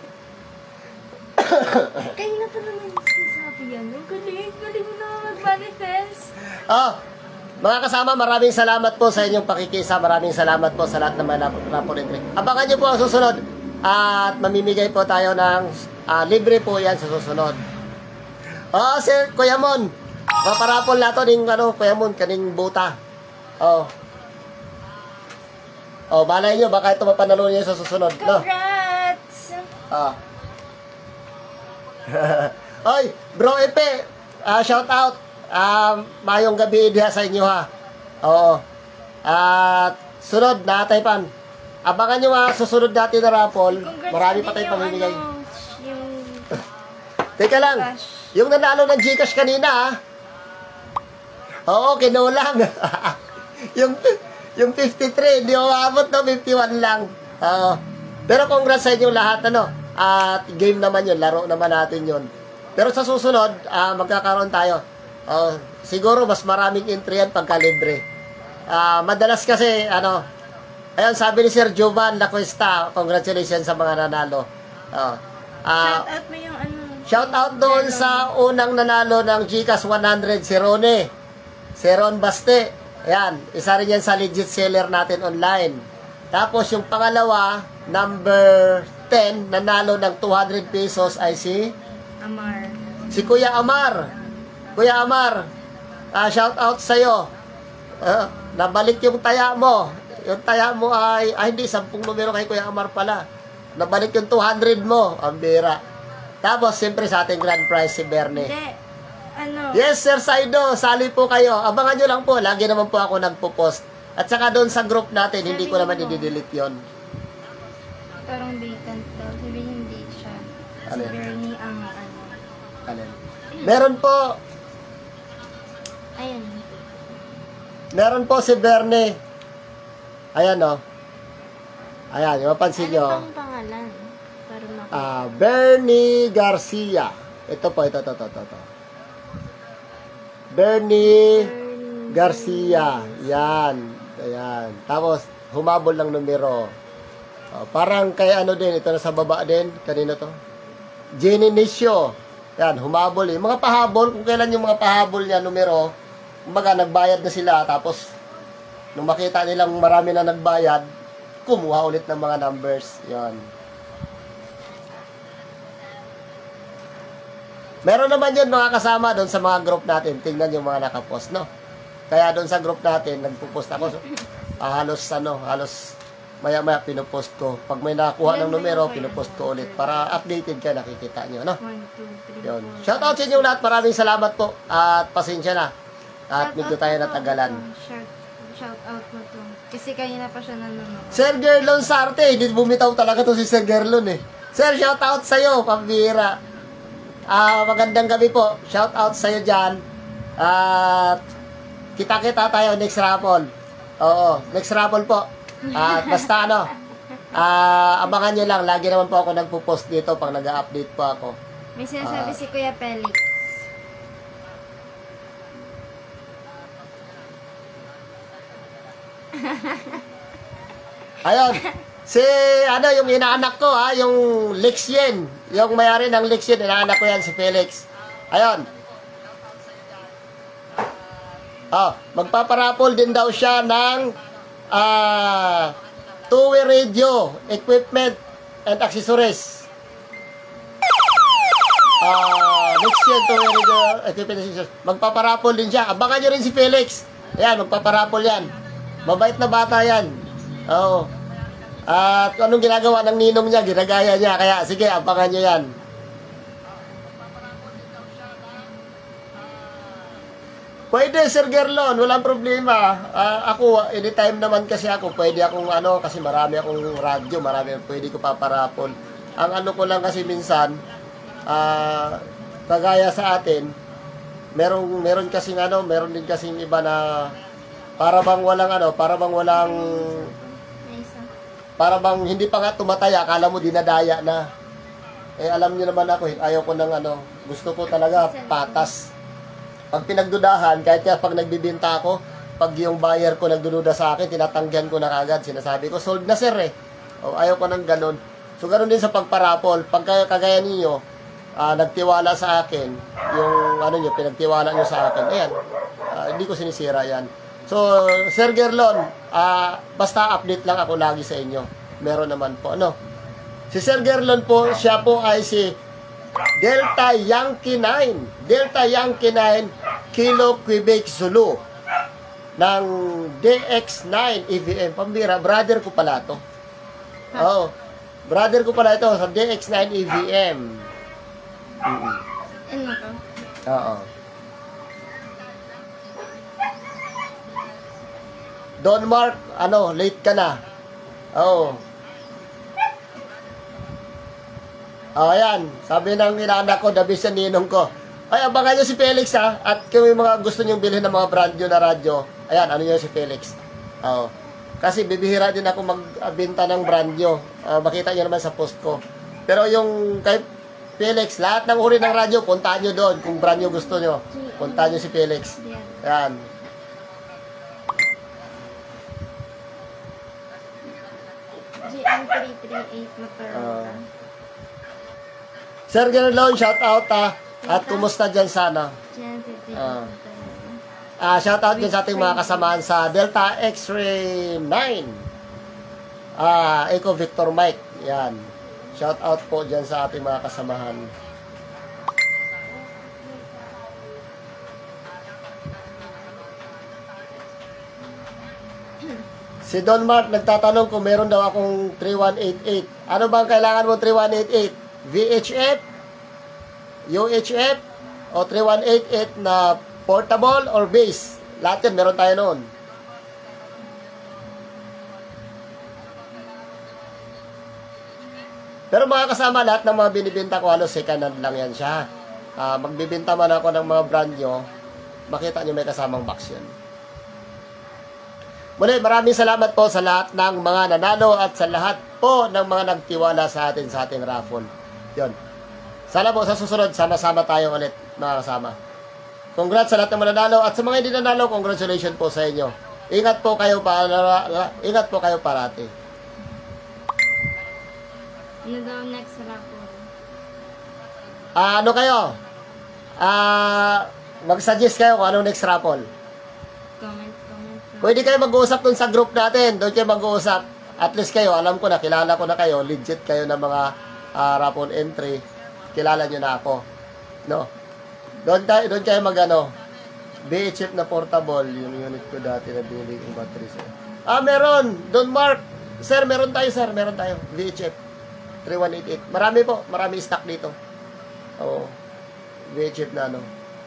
S2: Kayo na pa naman sinasabi yan. Ang galing, galing mo na mag-manifest.
S1: Oh, mga kasama, maraming salamat po sa inyong pakikisa. Maraming salamat po sa lahat ng mga rapor entry. Abangan nyo po ang susunod. At mamimigay po tayo ng ah, libre po yan sa susunod. Oh, sir, Kuya Mon. Maparapol na to ng ano, Kuya Mon, kaning buta. Oh. Oh, balay nyo, baka ito mapanalo nyo sa susunod. No?
S2: Congrats!
S1: Ah. Oy, Bro Epe, ah, shout out. Um, mayong gabi diha sa inyo ha. Oo. At sunod na pan. Abangan nyo ha, susunod natin na raffle.
S2: Congrats
S1: Marami
S2: din
S1: pa tayong
S2: yung
S1: pamimigay.
S2: Ano, yung
S1: Teka lang,
S2: Gcash.
S1: yung nanalo ng Gcash kanina ha. Oo, kinulang. yung yung fifty-three, hindi umabot no, fifty-one lang. Oo. Pero congrats sa inyong lahat, ano. At game naman yun, laro naman natin yun. Pero sa susunod, ah, magkakaroon tayo. Oh, siguro mas maraming entry yan pagka libre. Ah, madalas kasi, ano, ayun, sabi ni Sir Jovan Lacuesta, congratulations sa mga nanalo. Oh. Ah,
S2: shout out mo yung ano.
S1: shout out doon sa unang nanalo ng Gcash one hundred, si Rone. Si Ron Baste. Ayan, isa rin yan sa legit seller natin online. Tapos yung pangalawa, number ten, nanalo ng two hundred pesos ay si
S2: Amar.
S1: si Kuya Amar. Kuya Amar, ah, shout out sa'yo. Uh, nabalik yung taya mo. Yung taya mo ay, ay hindi, sampung numero kay Kuya Amar pala. Nabalik yung two hundred mo, ang bira. Tapos, siyempre sa ating grand prize si Bernie.
S2: Hindi. Ano?
S1: Yes, Sir Saido, sali po kayo. Abangan nyo lang po, lagi naman po ako nagpo-post. At saka doon sa group natin, hindi ko naman
S2: Sabihin mo.
S1: i-delete yon.
S2: Parang vacant daw. Sabihin hindi siya. Si
S1: Alin?
S2: Bernie ang ano.
S1: Alin? Meron po,
S2: Ayan.
S1: meron po si Bernie. Ayan o. Ayan, yung mapansin
S2: Ano
S1: nyo.
S2: pang pangalan? Para makita.
S1: Ah, Bernie Garcia. Ito po, ito, ito, ito, ito. Bernie
S2: Bernie
S1: Garcia. Yan. Ayan. Tapos, humabol ng numero. Oh, parang kay ano din, ito na sa baba din. Kanino to? Jenny Nisio. Yan, humabol eh. Mga pahabol, kung kailan yung mga pahabol niya, numero, kumbaga, nagbayad na sila. Tapos, nung makita nilang marami na nagbayad, kumuha ulit ng mga numbers. Yan. Meron naman yun mga kasama doon sa mga group natin. Tingnan yung mga nakapost, no? Kaya doon sa group natin, nagpo-post ako. Ah, halos, ano, halos maya-maya pinupost ko. Pag may nakakuha ng numero, pinupost ko ulit. Para updated kayo, nakikita nyo, no?
S2: one, two, three,
S1: Yun.
S2: four.
S1: Shout out sa inyo lahat. Maraming salamat po. At pasensya na. At medyo tayo natagalan.
S2: Shout, shout out mo to. Kasi kanina pa siya nanonood.
S1: Sir Gerlon Sarte, hindi bumitaw talaga to si Sir Gerlon eh. Sir, shout out sa'yo, pambira. Ah, magandang gabi po. Shout out sa'yo dyan. At kita-kita tayo next raffle. Oo, next raffle po. At basta ano, ah, abangan nyo lang. Lagi naman po ako nagpo-post dito pag nag-update po ako.
S2: May sinasabi
S1: Ah.
S2: si Kuya Felix.
S1: Ayun. Si, ano, yung inaanak ko, ha, yung Lexien. Yung mayari ng Lexien, inaanak ko yan, si Felix. Ayun. Oh, magpaparapol din daw siya ng ah, two-way radio, equipment, and accessories. Ah, Lexien, two-way radio, equipment, and accessories. Magpaparapol din siya. Abangan nyo rin si Felix. Ayan, magpaparapol yan. Mabait na bata yan. Oo. At anong ginagawa ng ninong niya, ginagaya niya. Kaya sige, abangan nyo yan. Pwede, Sir Gerlon, walang problema. Ah, ako, anytime naman kasi ako, pwede akong ano, kasi marami akong radyo, marami pwede ko paparapol. Ang ano ko lang kasi minsan, ah, kagaya sa atin, merong, meron kasing ano, meron din kasing iba na para bang walang ano, para bang walang
S2: May isa.
S1: para bang hindi pa nga tumataya, akala mo dinadaya na. Eh, alam niyo naman ako, eh, ayaw ko ng ano, gusto ko talaga patas. Pag pinagdudahan, kahit nga pag nagbibinta ako, pag yung buyer ko nagdududa sa akin, tinatanggihan ko na kagad. Sinasabi ko, sold na sir eh. O, ayaw ko ng ganun. So, ganun din sa pagparapol. Pag kagaya ninyo, uh, nagtiwala sa akin, yung ano nyo, pinagtiwala nyo sa akin, ayan, uh, hindi ko sinisira yan. So, Sir Gerlon, uh, basta update lang ako lagi sa inyo. Meron naman po, ano. Si Sir Gerlon po, siya po ay si Delta Yankee nine. Delta Yankee nine, Kilo Quebec Zulu. Ng D X nine E V M. Pambira, brother ko pala to. Oo. Oh, brother ko pala ito sa D X nine E V M. Mm-hmm.
S2: Ano ka?
S1: Oo. Don Mark, ano, late ka na. Oo. Oh, ayan. Sabi ng inaanak ko, the best na ninong ko. Ay, abangan nyo si Felix ha. At kung may mga gusto nyong bilhin ng mga brand new na radyo, ayan, ano nyo si Felix. Oo. Kasi bibihira din ako magbenta ng brand new. Uh, makita nyo naman sa post ko. Pero yung kay Felix, lahat ng uri ng radyo, puntaan nyo doon. Kung brand new gusto nyo, puntaan nyo si Felix. Ayan.
S2: G M three three eight Motorola.
S1: Uh, Sir Gerlon, shout out ha. At kumusta dyan sana?
S2: G M three three eight
S1: Ah.
S2: Motorola.
S1: Ah, shout out dyan sa ating mga kasamaan sa Delta X-Ray nine. Ah, Eco Victor Mike. Yan. Shout out po dyan sa ating mga kasamahan. Si Don Mark nagtatanong kung meron daw akong three one eight eight. Ano bang kailangan mo three one eight eight? V H F? U H F? O three one eight eight na portable or base? Lahat yan, meron tayo noon. Pero mga kasama, lahat ng mga binibenta ko, halos second hand lang yan siya. Uh, magbibenta man ako ng mga brand nyo, makita nyo may kasamang box yan. Muli, maraming salamat po sa lahat ng mga nanalo at sa lahat po ng mga nagtiwala sa atin sa ating raffle. Yun. Sana po sa susunod, sama-sama tayo ulit, mga kasama. Congrats sa lahat ng mga nanalo at sa mga hindi nanalo, congratulations po sa inyo. Ingat po kayo para ingat po kayo parati.
S2: Ano daw next raffle?
S1: Ah, ano kayo? Ah, mag-suggest kayo kung ano next raffle.
S2: Comment, comment.
S1: Pwede kayo mag-uusap dun sa group natin. Doon kayo mag-uusap. At least kayo, alam ko na, kilala ko na kayo. Legit kayo ng mga uh, raffle entry. Kilala nyo na ako. No? Doon tayo, doon kayo mag-ano. B H F na portable. Yung unit ko dati na binili kong battery. Sir. Ah, meron. Don Mark. Sir, meron tayo, sir. Meron tayo. V H F. three one eight eight. Marami po. Marami stock dito. Oo. V H F na ano.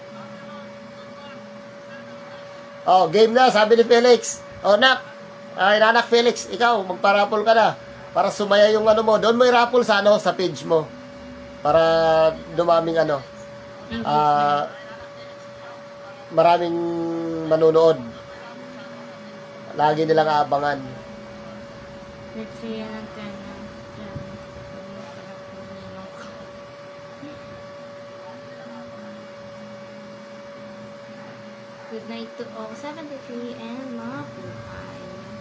S1: Oh, game na, sabi ni Felix. Oh, nak. Ay, nanak Felix, ikaw, magparapol ka na. Para sumaya yung ano mo. Doon mo i-raffle sa ano, sa page mo. Para dumaming ano. Ah, uh, maraming manunood. Lagi nilang aabangan.
S2: Let's see, yan natin. Good night to all seventy-three and mga buhay.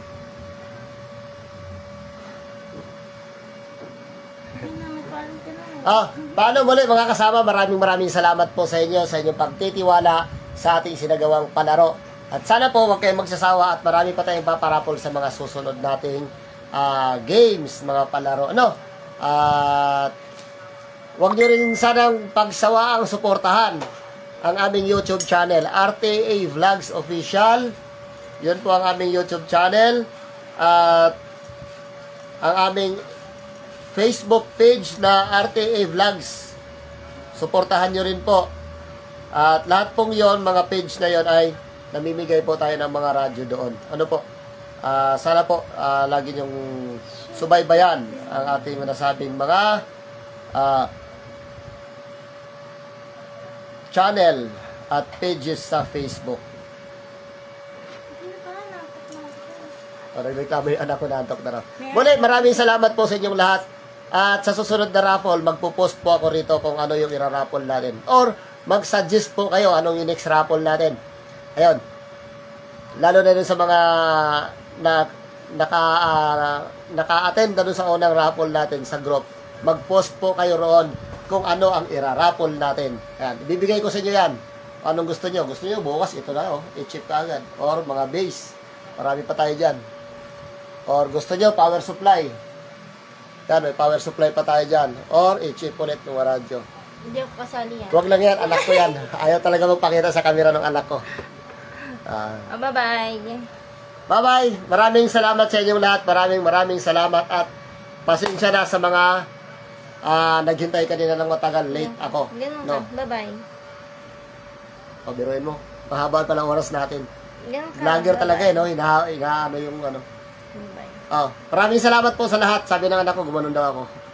S2: Ay naman, parang ka na.
S1: Ah, paano muli mga kasama, maraming maraming salamat po sa inyo, sa inyong pagtitiwala sa ating sinagawang palaro. At sana po huwag kayong magsasawa at marami pa tayong paparapol sa mga susunod nating uh, games, mga palaro. Ano? At uh, huwag nyo rin sanang pagsawa ang suportahan ang aming YouTube channel, R T A Vlogs Official. Yun po ang aming YouTube channel. At ang aming Facebook page na R T A Vlogs. Suportahan nyo rin po. At lahat pong yon, mga page na yon ay namimigay po tayo ng mga radyo doon. Ano po? Uh, sana po uh, lagi nyong subaybayan ang ating nasabing mga uh, channel at pages sa Facebook. Parang reklamo yung anak ko na antok na raw. Muli, maraming salamat po sa inyong lahat. At sa susunod na raffle, magpo-post po ako rito kung ano yung ira-raffle natin. Or mag-suggest po kayo anong yung next raffle natin. Ayun. lalo na dun sa mga na, naka, ah, naka-attend na dun sa unang raffle natin sa group. Mag-post po kayo roon kung ano ang ira-raffle natin. Yan, ibibigay ko sa inyo yan. Anong gusto nyo? Gusto nyo bukas, ito na, oh, i-chip ka agad. Or mga base. Marami pa tayo dyan. Or gusto nyo, power supply. Yan, may power supply pa tayo dyan. Or i-chip ulit ng radyo.
S2: Hindi ako kasali yan.
S1: Huwag lang yan, anak ko yan. Ayaw talaga magpakita sa camera ng anak ko. Ah.
S2: Oh, bye-bye.
S1: Bye-bye! Maraming salamat sa inyong lahat. Maraming maraming salamat. At pasensya na sa mga ah, naghintay kanina ng matagal. Late ako.
S2: Ganun
S1: No.
S2: ka. Bye-bye.
S1: Pabiruin mo. Mahaba pa lang oras natin.
S2: Ganun ka.
S1: Vlogger talaga eh,
S2: Bye-bye.
S1: no? Ina, inaano yung ano.
S2: Bye.
S1: Oh, maraming salamat po sa lahat. Sabi ng anak ko, gumanon daw ako.